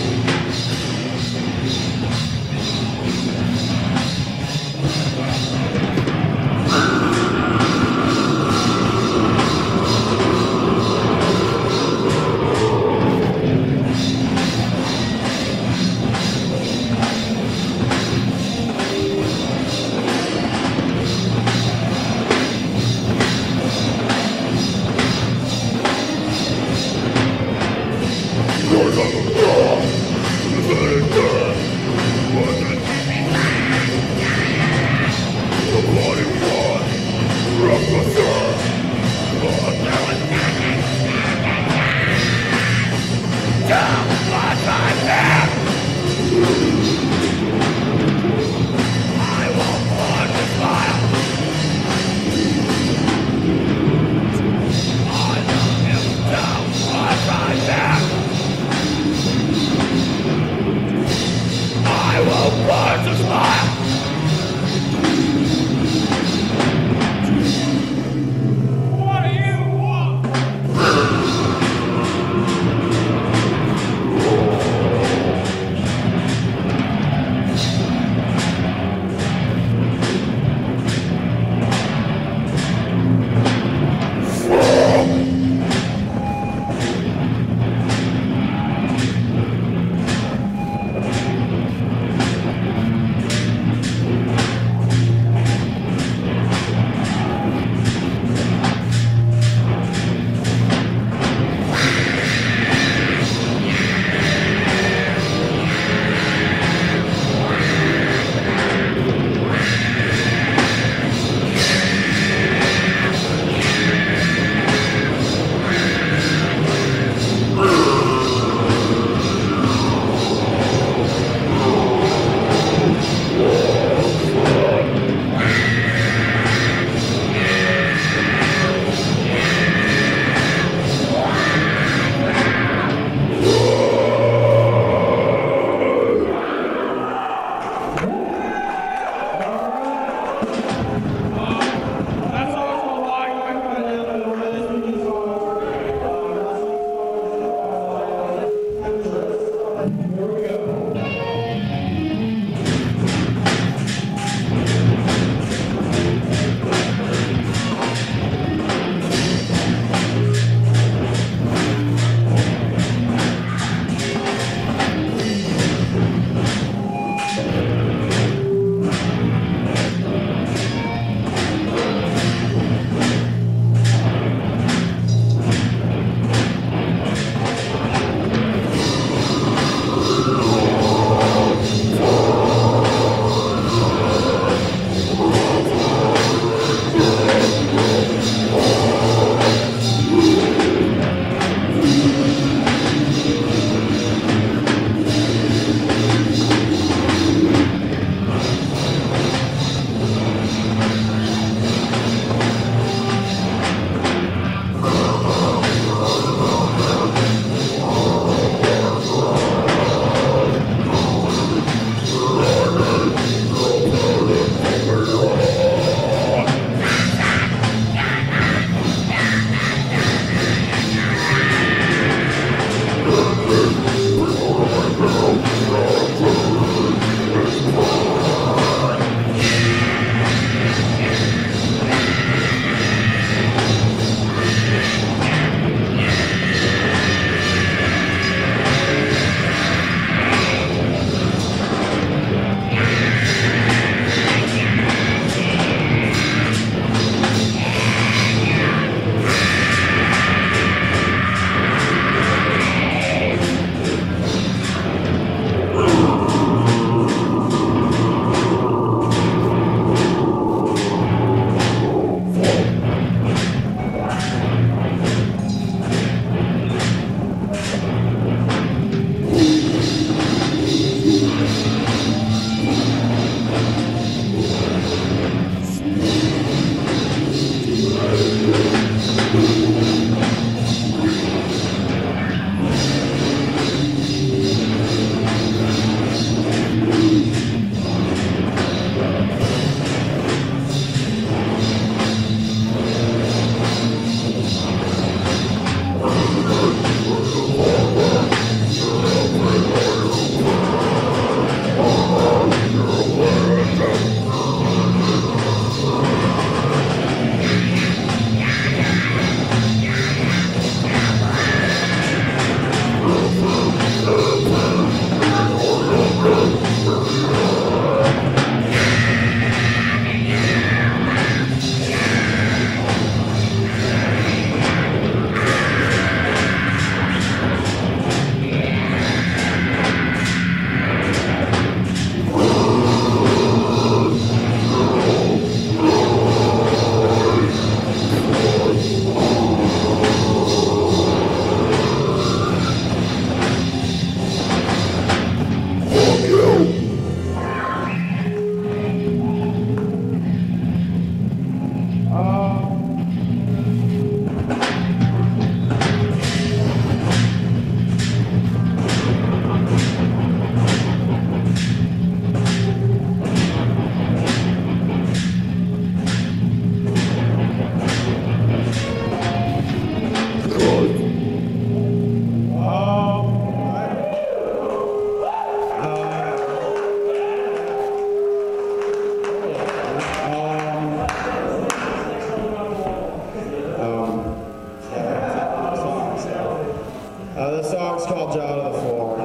song's called Jaw to the Floor.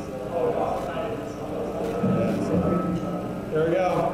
Here we go.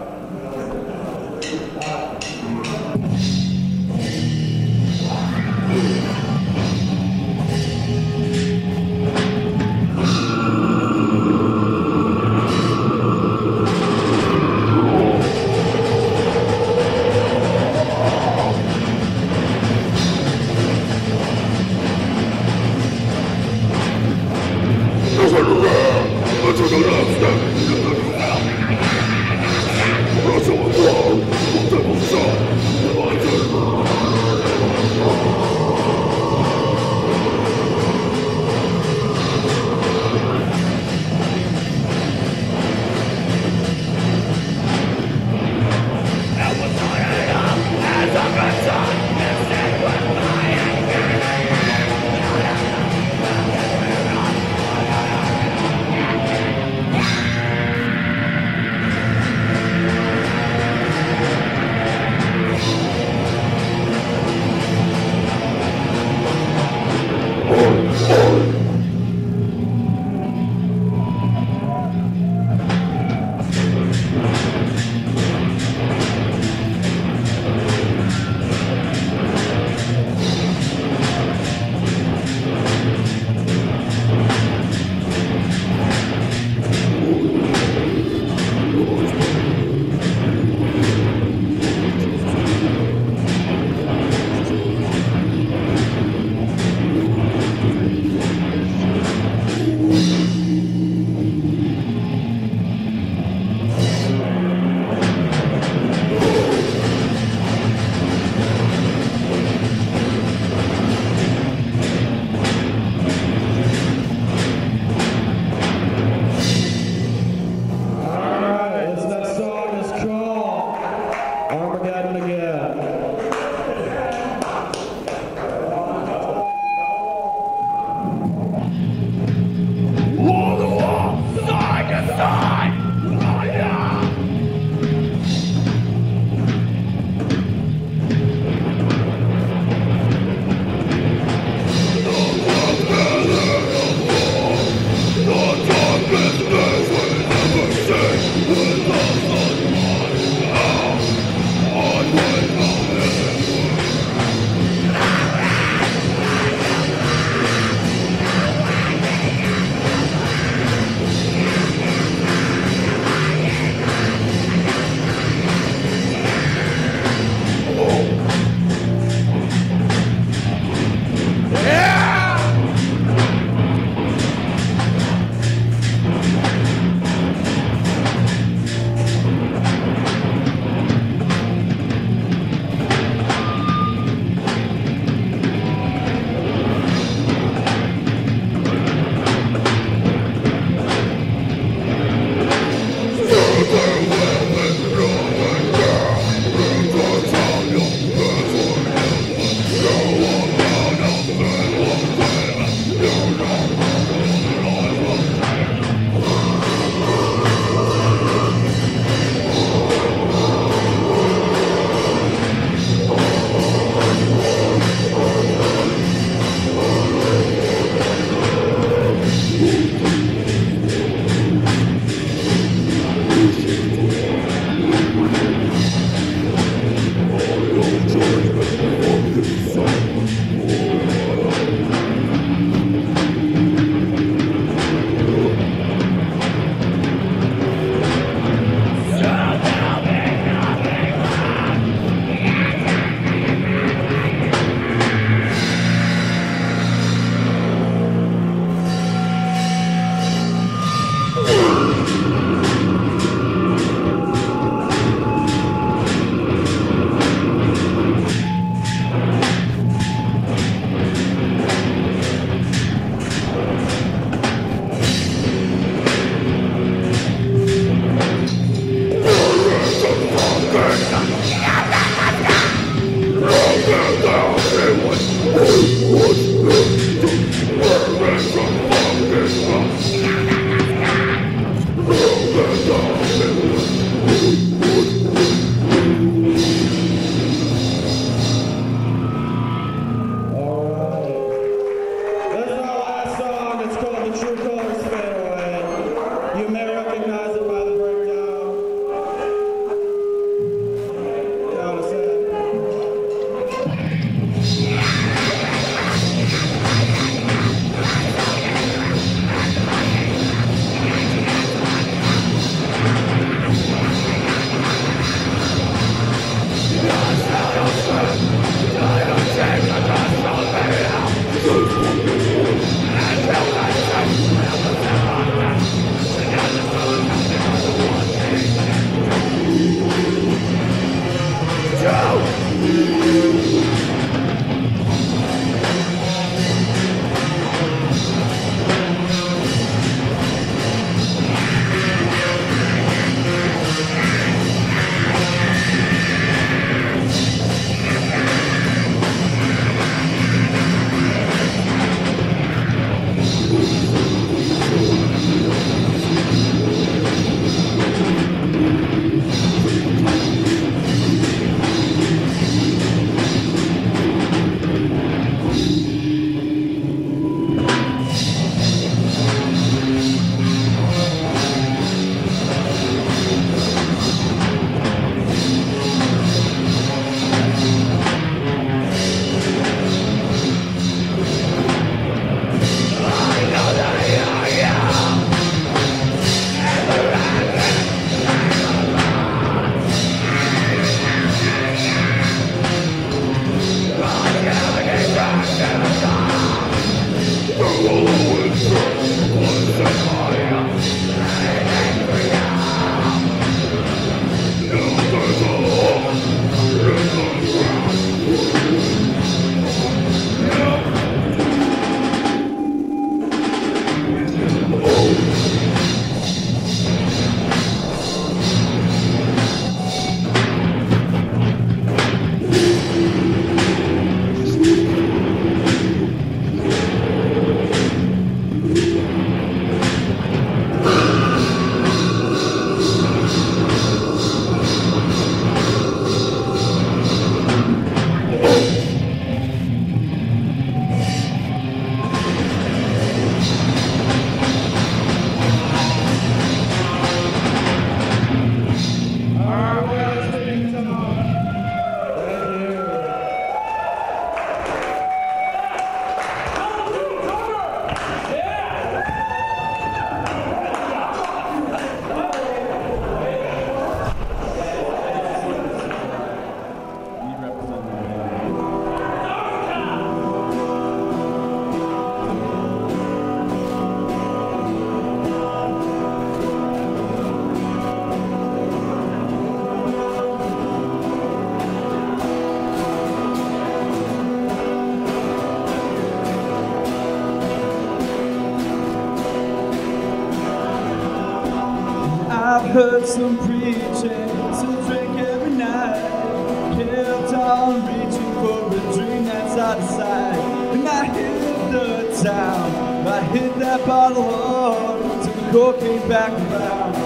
heard some preaching, still drink every night. Kept on reaching for a dream that's out of sight. And I hit the town, I hit that bottle hard till the court came back around.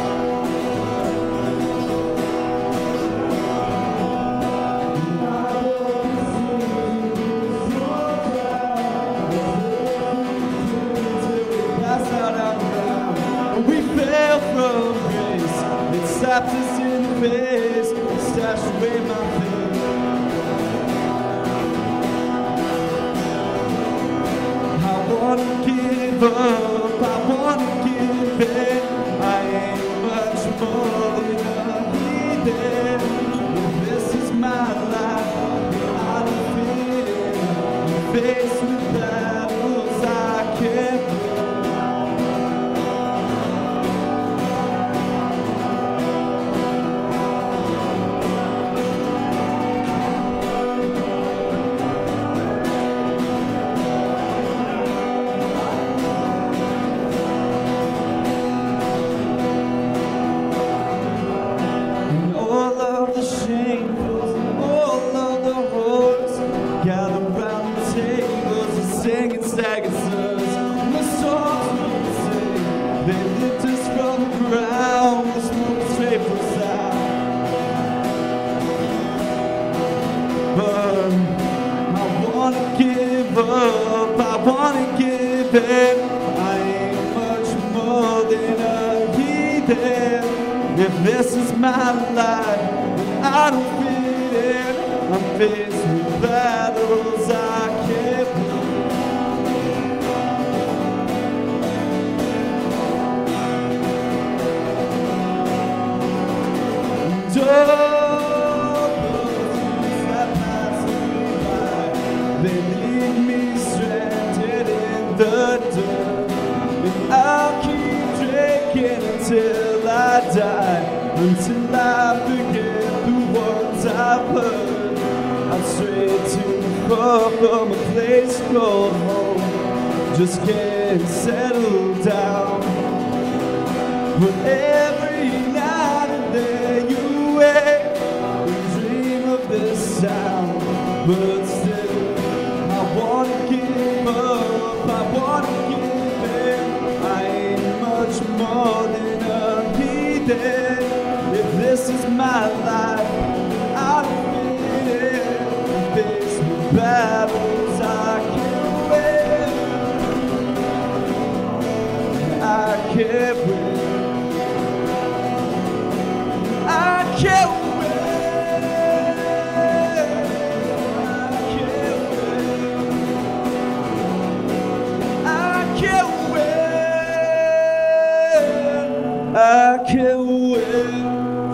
We fell from grace, it slapped us in the face, it stashed away my faith. I wanna give up, I wanna give in. I ain't much more than a heathen. If this is my life, I don't fit in. I'm faced with battles I can't win. I wanna give in. I ain't much more than a heathen. If this is my life, then I don't fit in. I'm faced with battles I can't win. That pass me by, they leave me stranded in the dirt. And I'll keep drinking until I die, until I forget the words I've heard. I've strayed too far from a place called home, just can't settle down. But every night and day you wake and dream of this sound. But still, I wanna give up, I wanna give in. I ain't much more than a heathen. If this is my life, I don't fit in. I'm faced with battles I can't win. I can't win. I can't win. I can't win. I can't win.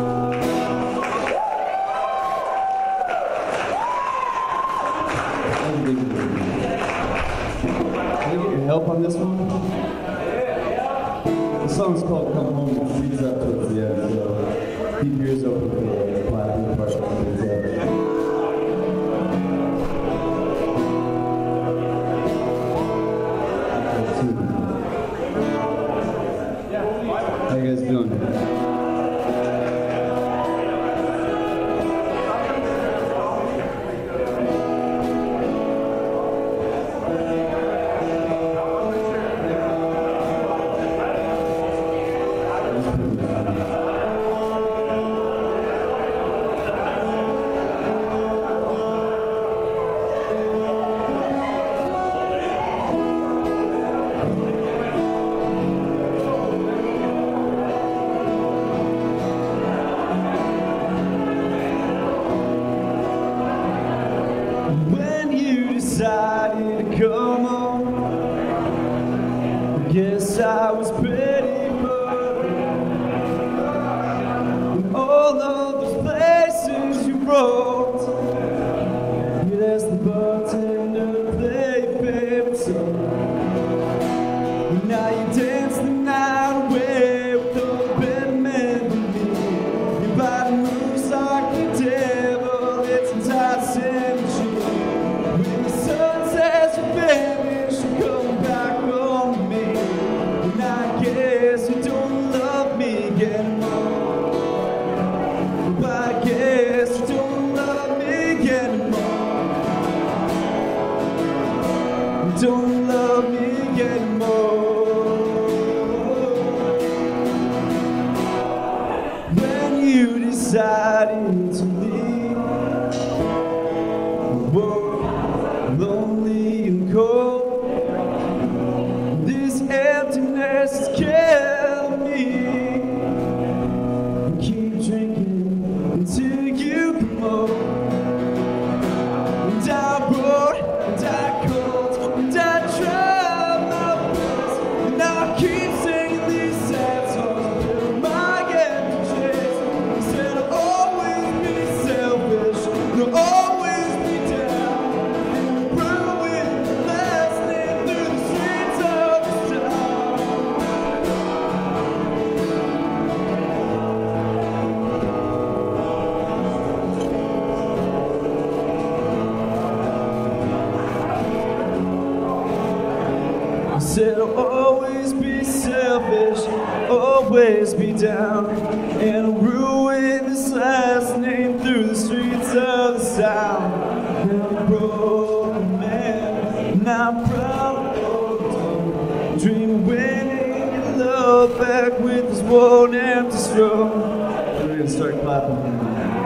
Can I get your help on this one? The song's called Come Home. It leads up towards the end, so keep your ears open for the clapping part that comes up. How you guys doing? Decided to come home. Guess I was pretty bored. And all of those places you wrote, you'd ask the bartender to play your favorite song. And now you dance the night away with no better man than me. Your body moves like the devil, it's enticing machine. When the sun sets you finish, come back on me. And I don't love me anymore. When you decided to leave, whoa, lonely and cold, this emptiness has killed me. Keep drinking until you come home. And I wrote, and I called, and I tried my best, and I keep singing these sad songs till my empty chest. Said I'll always be selfish, you'll always be down, and ruin the last name through the streets of this town. I said I'll always be selfish, always be down, and ruin this last name through the streets of the South. And I'm a broken man, and I'm proud of it. Dream of winning your love back with this one empty stroke. We're gonna start clapping.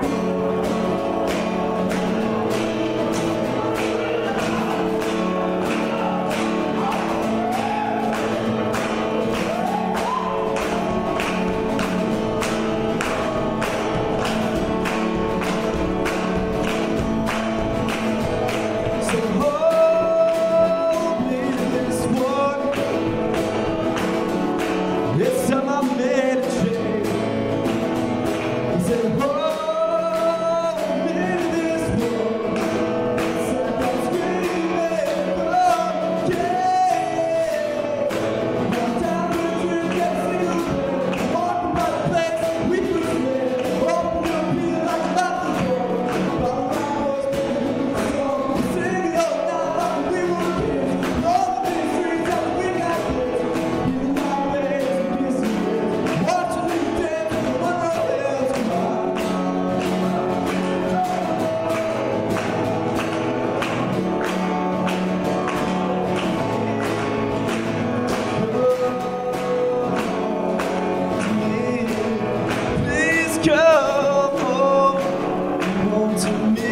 This time I made a change. He said, hold me to this one. He said, I'm screaming from cage. Now time to drink and sleep. Walking by the place we could live. Open up here like nothing more. All I was doing was song. Singing all night like we were kids. All the big streets that we got kids. Giving my way. Watching you dance with the one else combined. Please come home to me.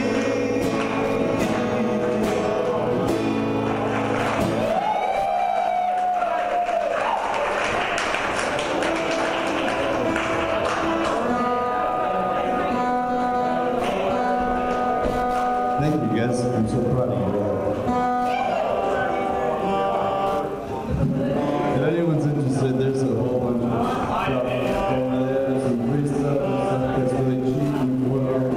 Thank you guys, I'm so proud of you all. If anyone's interested, there's a whole bunch of stuff over there, some free stuff and stuff that's really cheap as well.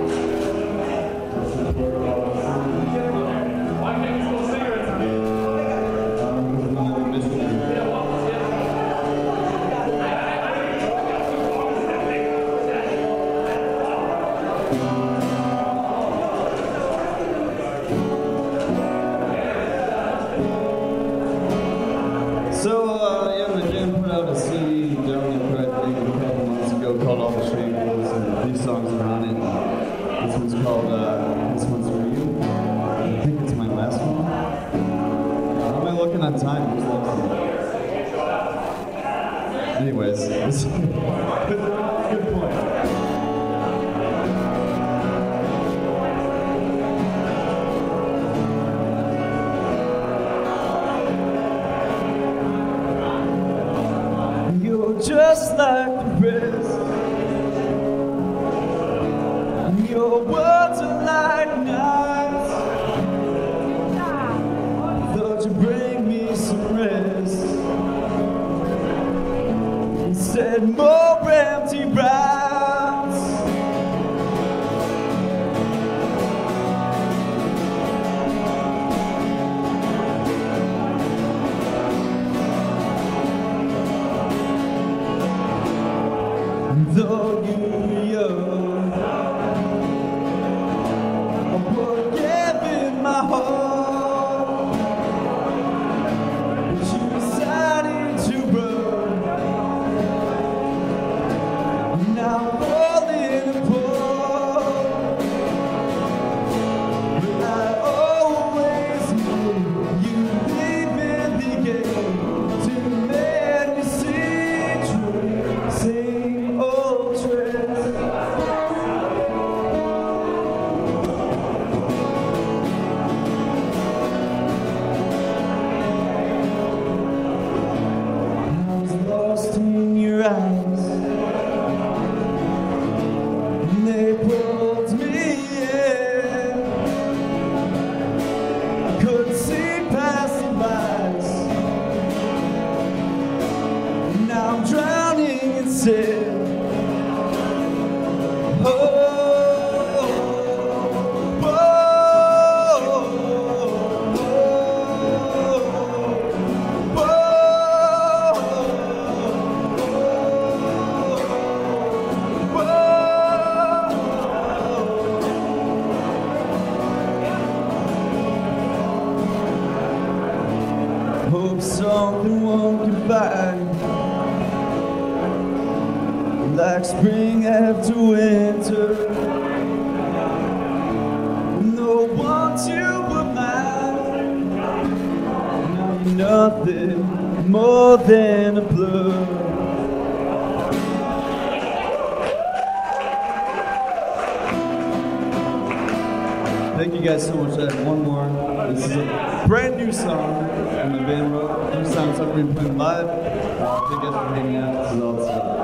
Support all the singers. Why can't you still cigarettes on it? So, yeah, my band put out a CD down in Pride Lake a couple months ago called All the Shapers, and 3 songs are on it. This one's called, This One's For You. I think it's my last one. How am I looking on time? Who's left? Anyways, this good point. Just like the rest, your words are like knives. Thought you'd bring me some rest. Instead, more empty rounds. Though you were young, I would give in my heart, but you decided to run. said, hope something one can find, like spring after winter. No one to but mine. Now you're nothing more than a blur. Thank you guys so much. I have one more. This is a brand new song from the band wrote. New songs I've been playing live. Thank you guys for hanging out. This is all the stuff.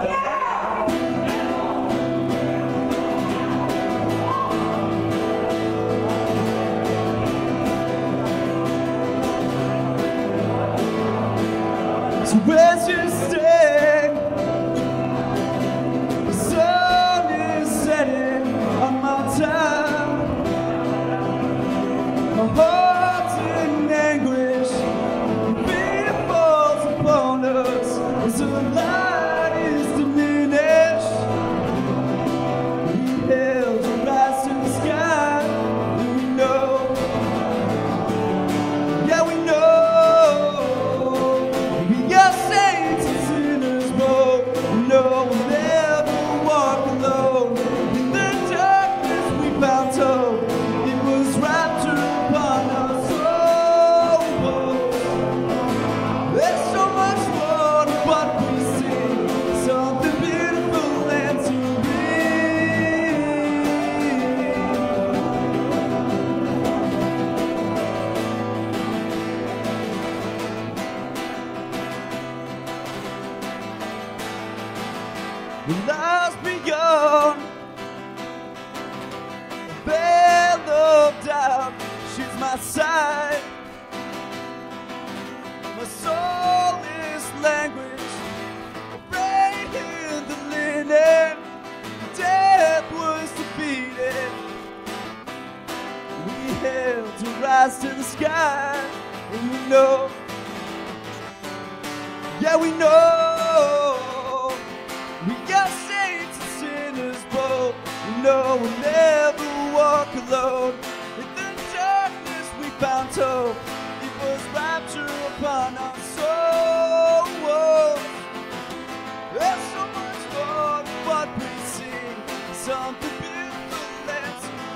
So where's your stay? The sun is setting on my time. My heart's in anguish. Fear falls upon us as the light is diminished. We held our eyes to the sky, and we know, yeah, we know. We are saints and sinners both. No, we'll never walk alone. In the darkness we found hope. It was rapture upon us. Oh, there's so much more to what we see. Something beautiful and the lies beyond the veil of doubt. She's my side. My soul is language, afraid in the linen. Death was defeated. We held to rise to the sky, and we know, yeah, we know. We are saints and sinners both. We know we'll never walk alone. In the darkness we found hope. It was rapture upon our souls. There's so much more than what we see. Something beautiful and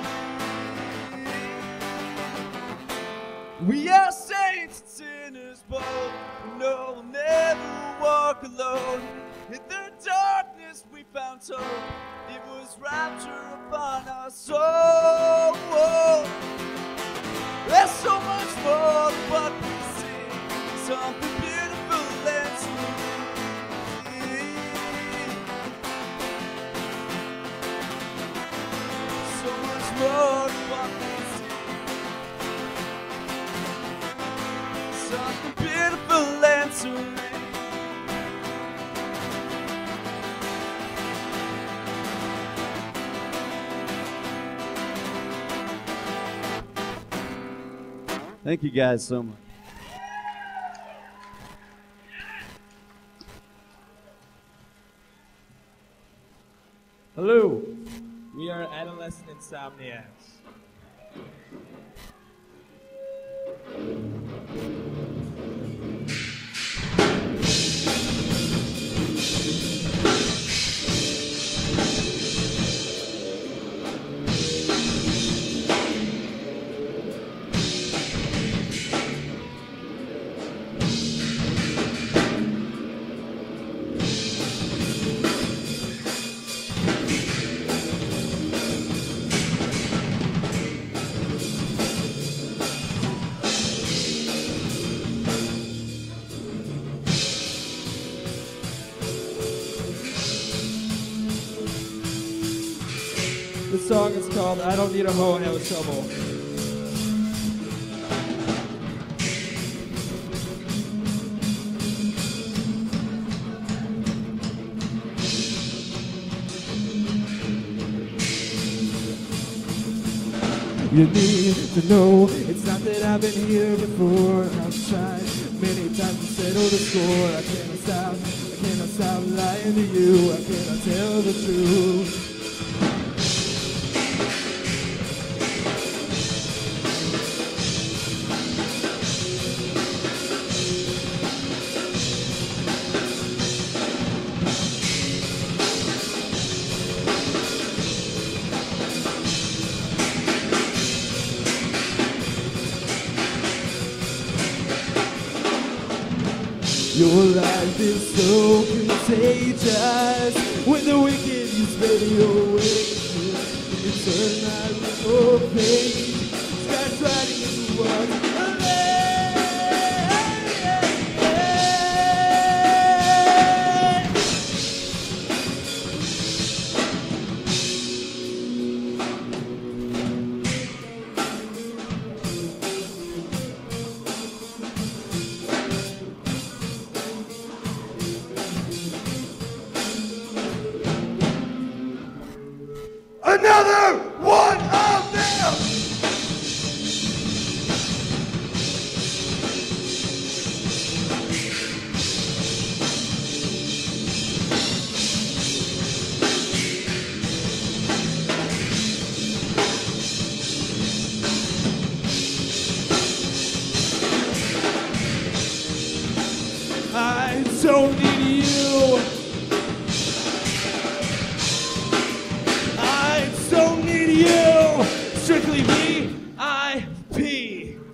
sweet. We are saints and sinners both. We know we'll never walk alone. In the darkness we found hope. It was rapture upon our soul. There's so much more than what we see. Something beautiful and sweet. So much more than what we see. Something beautiful and sweet. Thank you guys so much. Hello, we are Adolescent Insomniacs. This song is called I Don't Need a Hoe, I Have a Shovel. You need to know it's not that I've been here before. I've tried many times to settle the score. I cannot stop lying to you. I cannot tell the truth. Your life is so contagious. When the wicked you spend your wages, you turn my little page. Scratch writing into what's another one of them! I don't need you. I don't need you. Strictly VIP.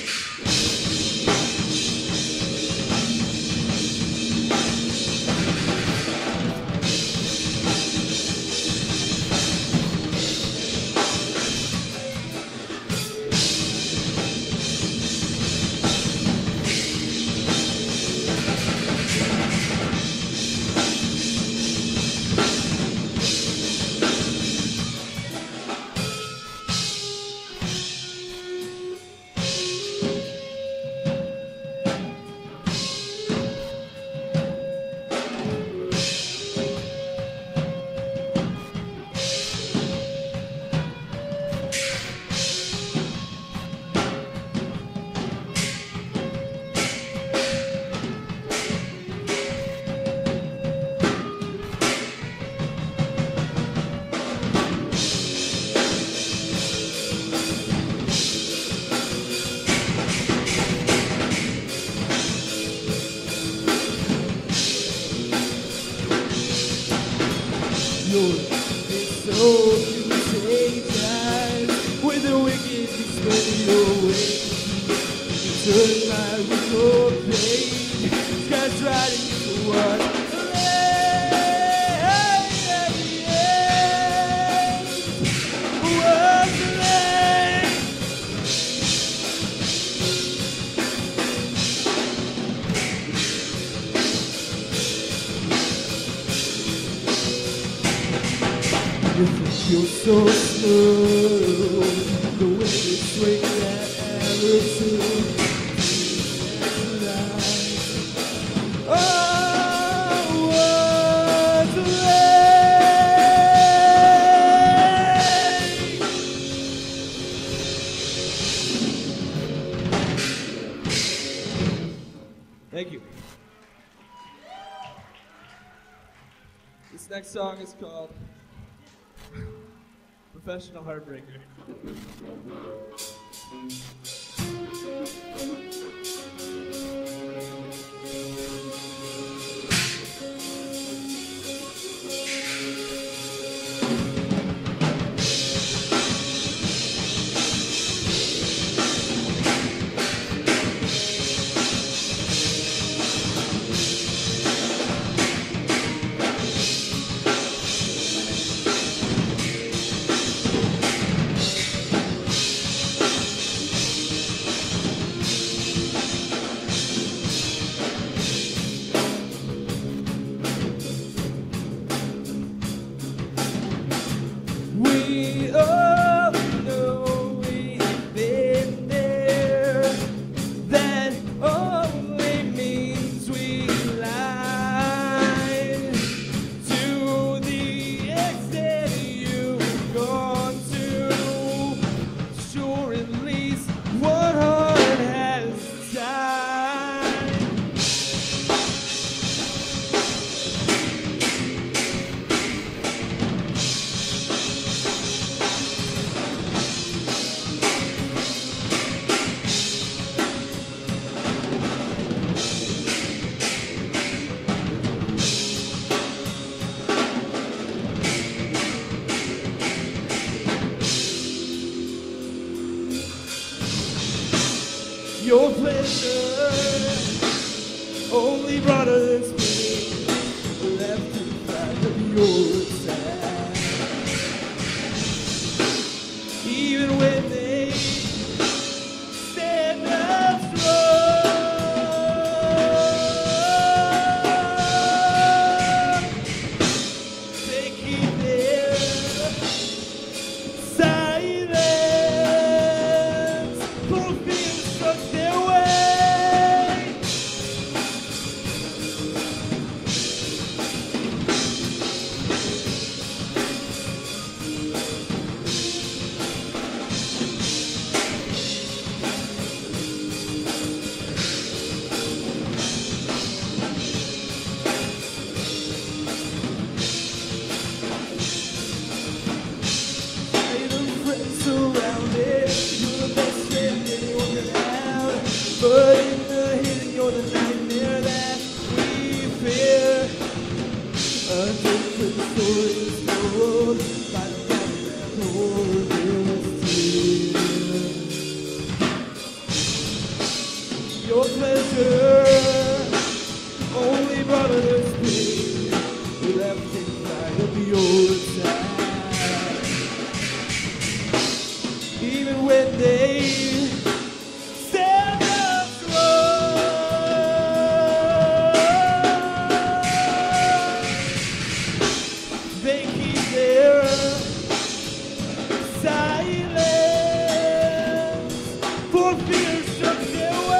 It's so contagious. When the wicked you spend your ways, you turn my record page. Scratch writing into what you think you're so smooth, the way you swing that attitude. Oh, what's late? Thank you. This next song is called Professional Heartbreaker. pleasure. Only brothers left inside of your side. Even when they stand up strong, they keep their silence, fulfill such their way. Surrounded, you're the best friend anyone can have. But in the hidden, you're the nightmare that we fear. A different story is told by the family that holds dear. Your pleasure only brought us pain. We left inside of your side. Even when they stand up strong, they keep their silence for fear struck their way.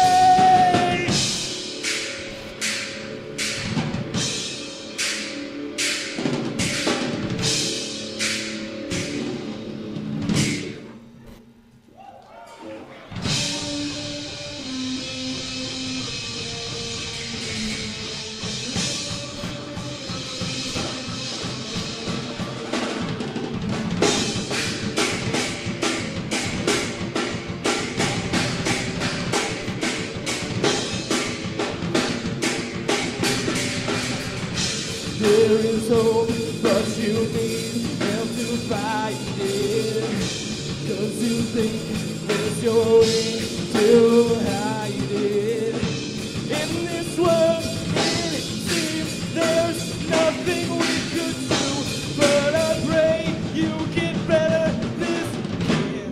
There is hope, but you need help to fight it. 'Cause you think there's your way to hide it. In this world, it seems there's nothing we could do. But I pray you get better this year.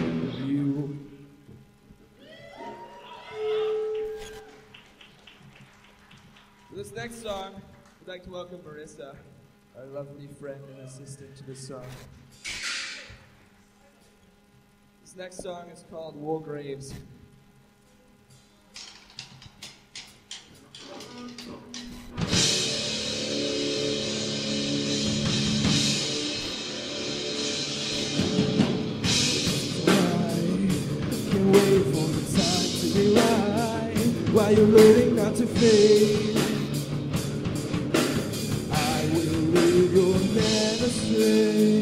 This next song, I'd like to welcome Marissa, our lovely friend and assistant to this song. This next song is called War Graves. Can't wait for the time to be right. While you're learning not to fade, I will lead your man astray.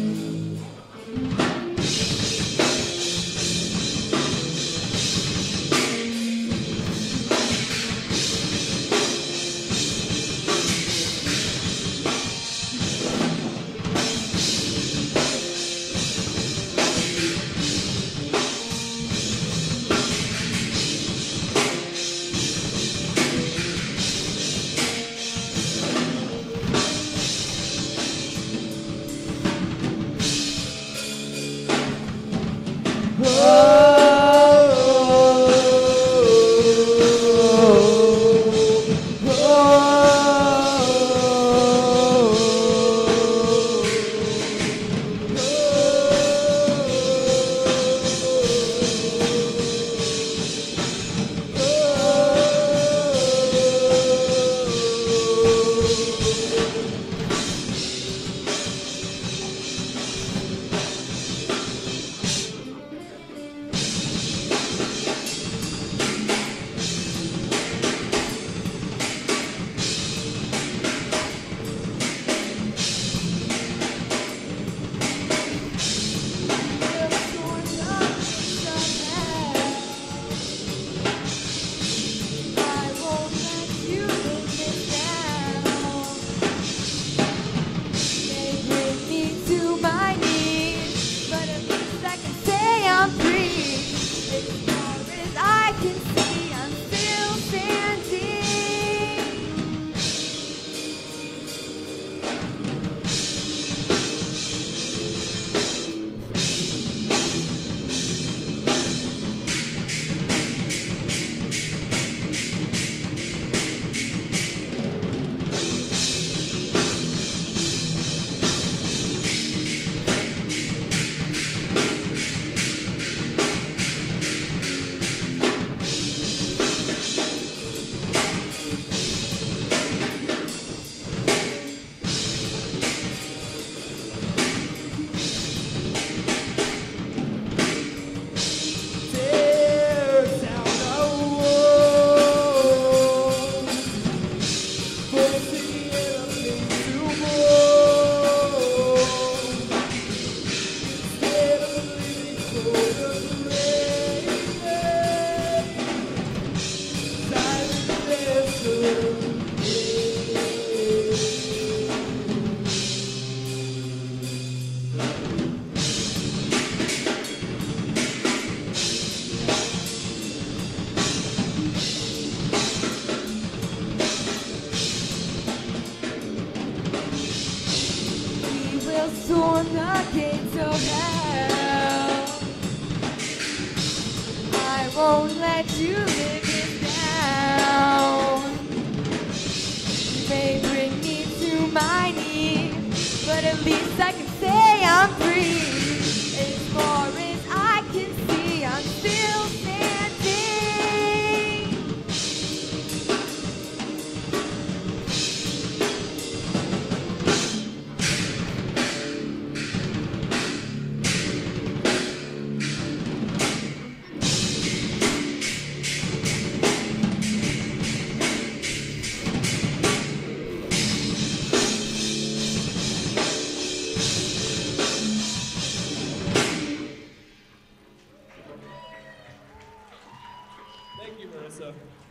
Thank you, Marissa.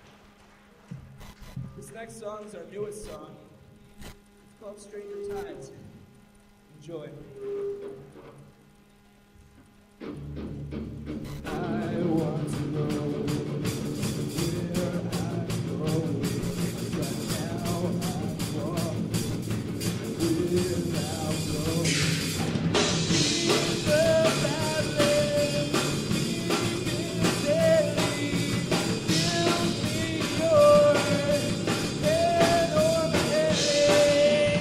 This next song is our newest song. It's called Stranger Tides. Enjoy. I want to know where I'm going. Right now I'm walking without knowing. In the valley, steady, give me your head or my head.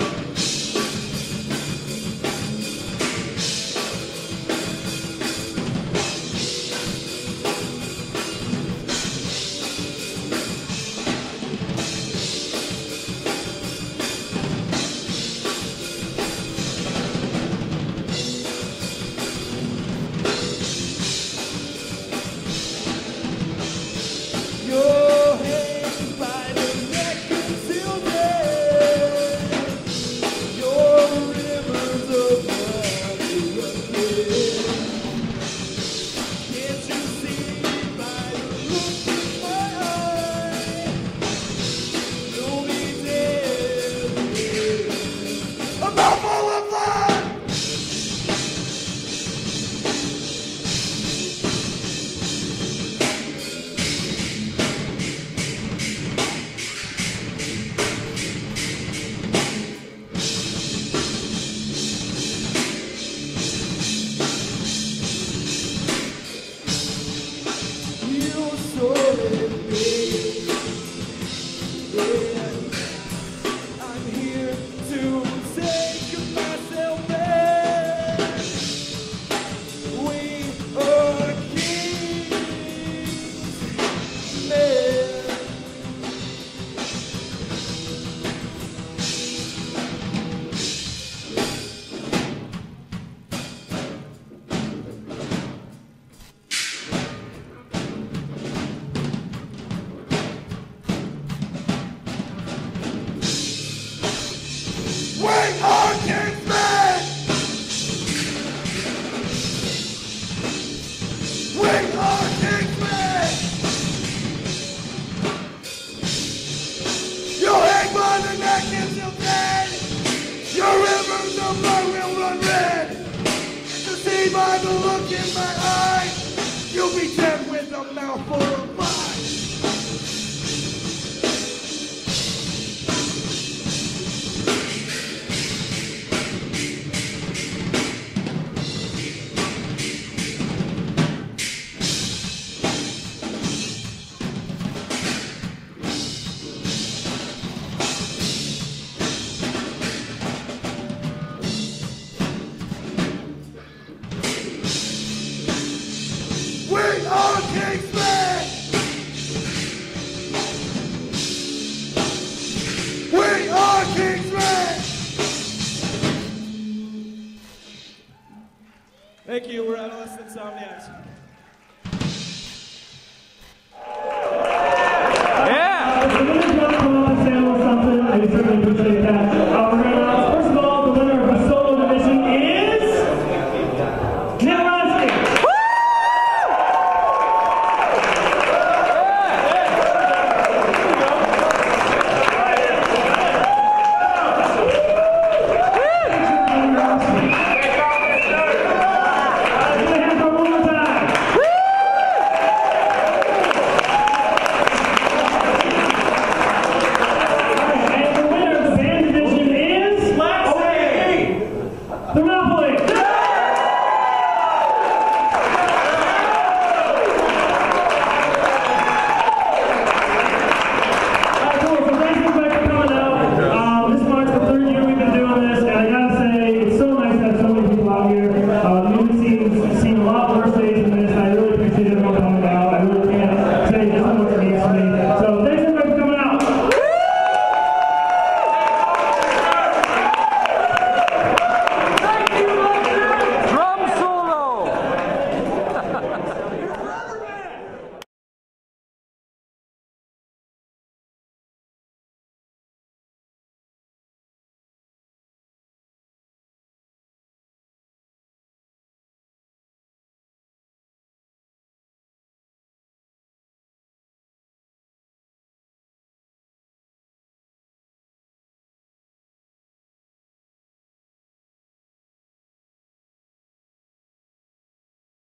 Your hands by the neck until then. Your rivers of blood again. Can't you see by the look in my eye? Don't be dead. A mouthful of blood. You sorted me, and I'm here to take myself back. We are kings, men. We are kingsmen! We are kingsmen! You hang by the neck until dead! Your rivers of blood will run red! To see by the look in my eye, you'll be dead with a mouthful of mine! We are kingsmen! We are kingsmen! Thank you. We're Adolescent Insomniacs.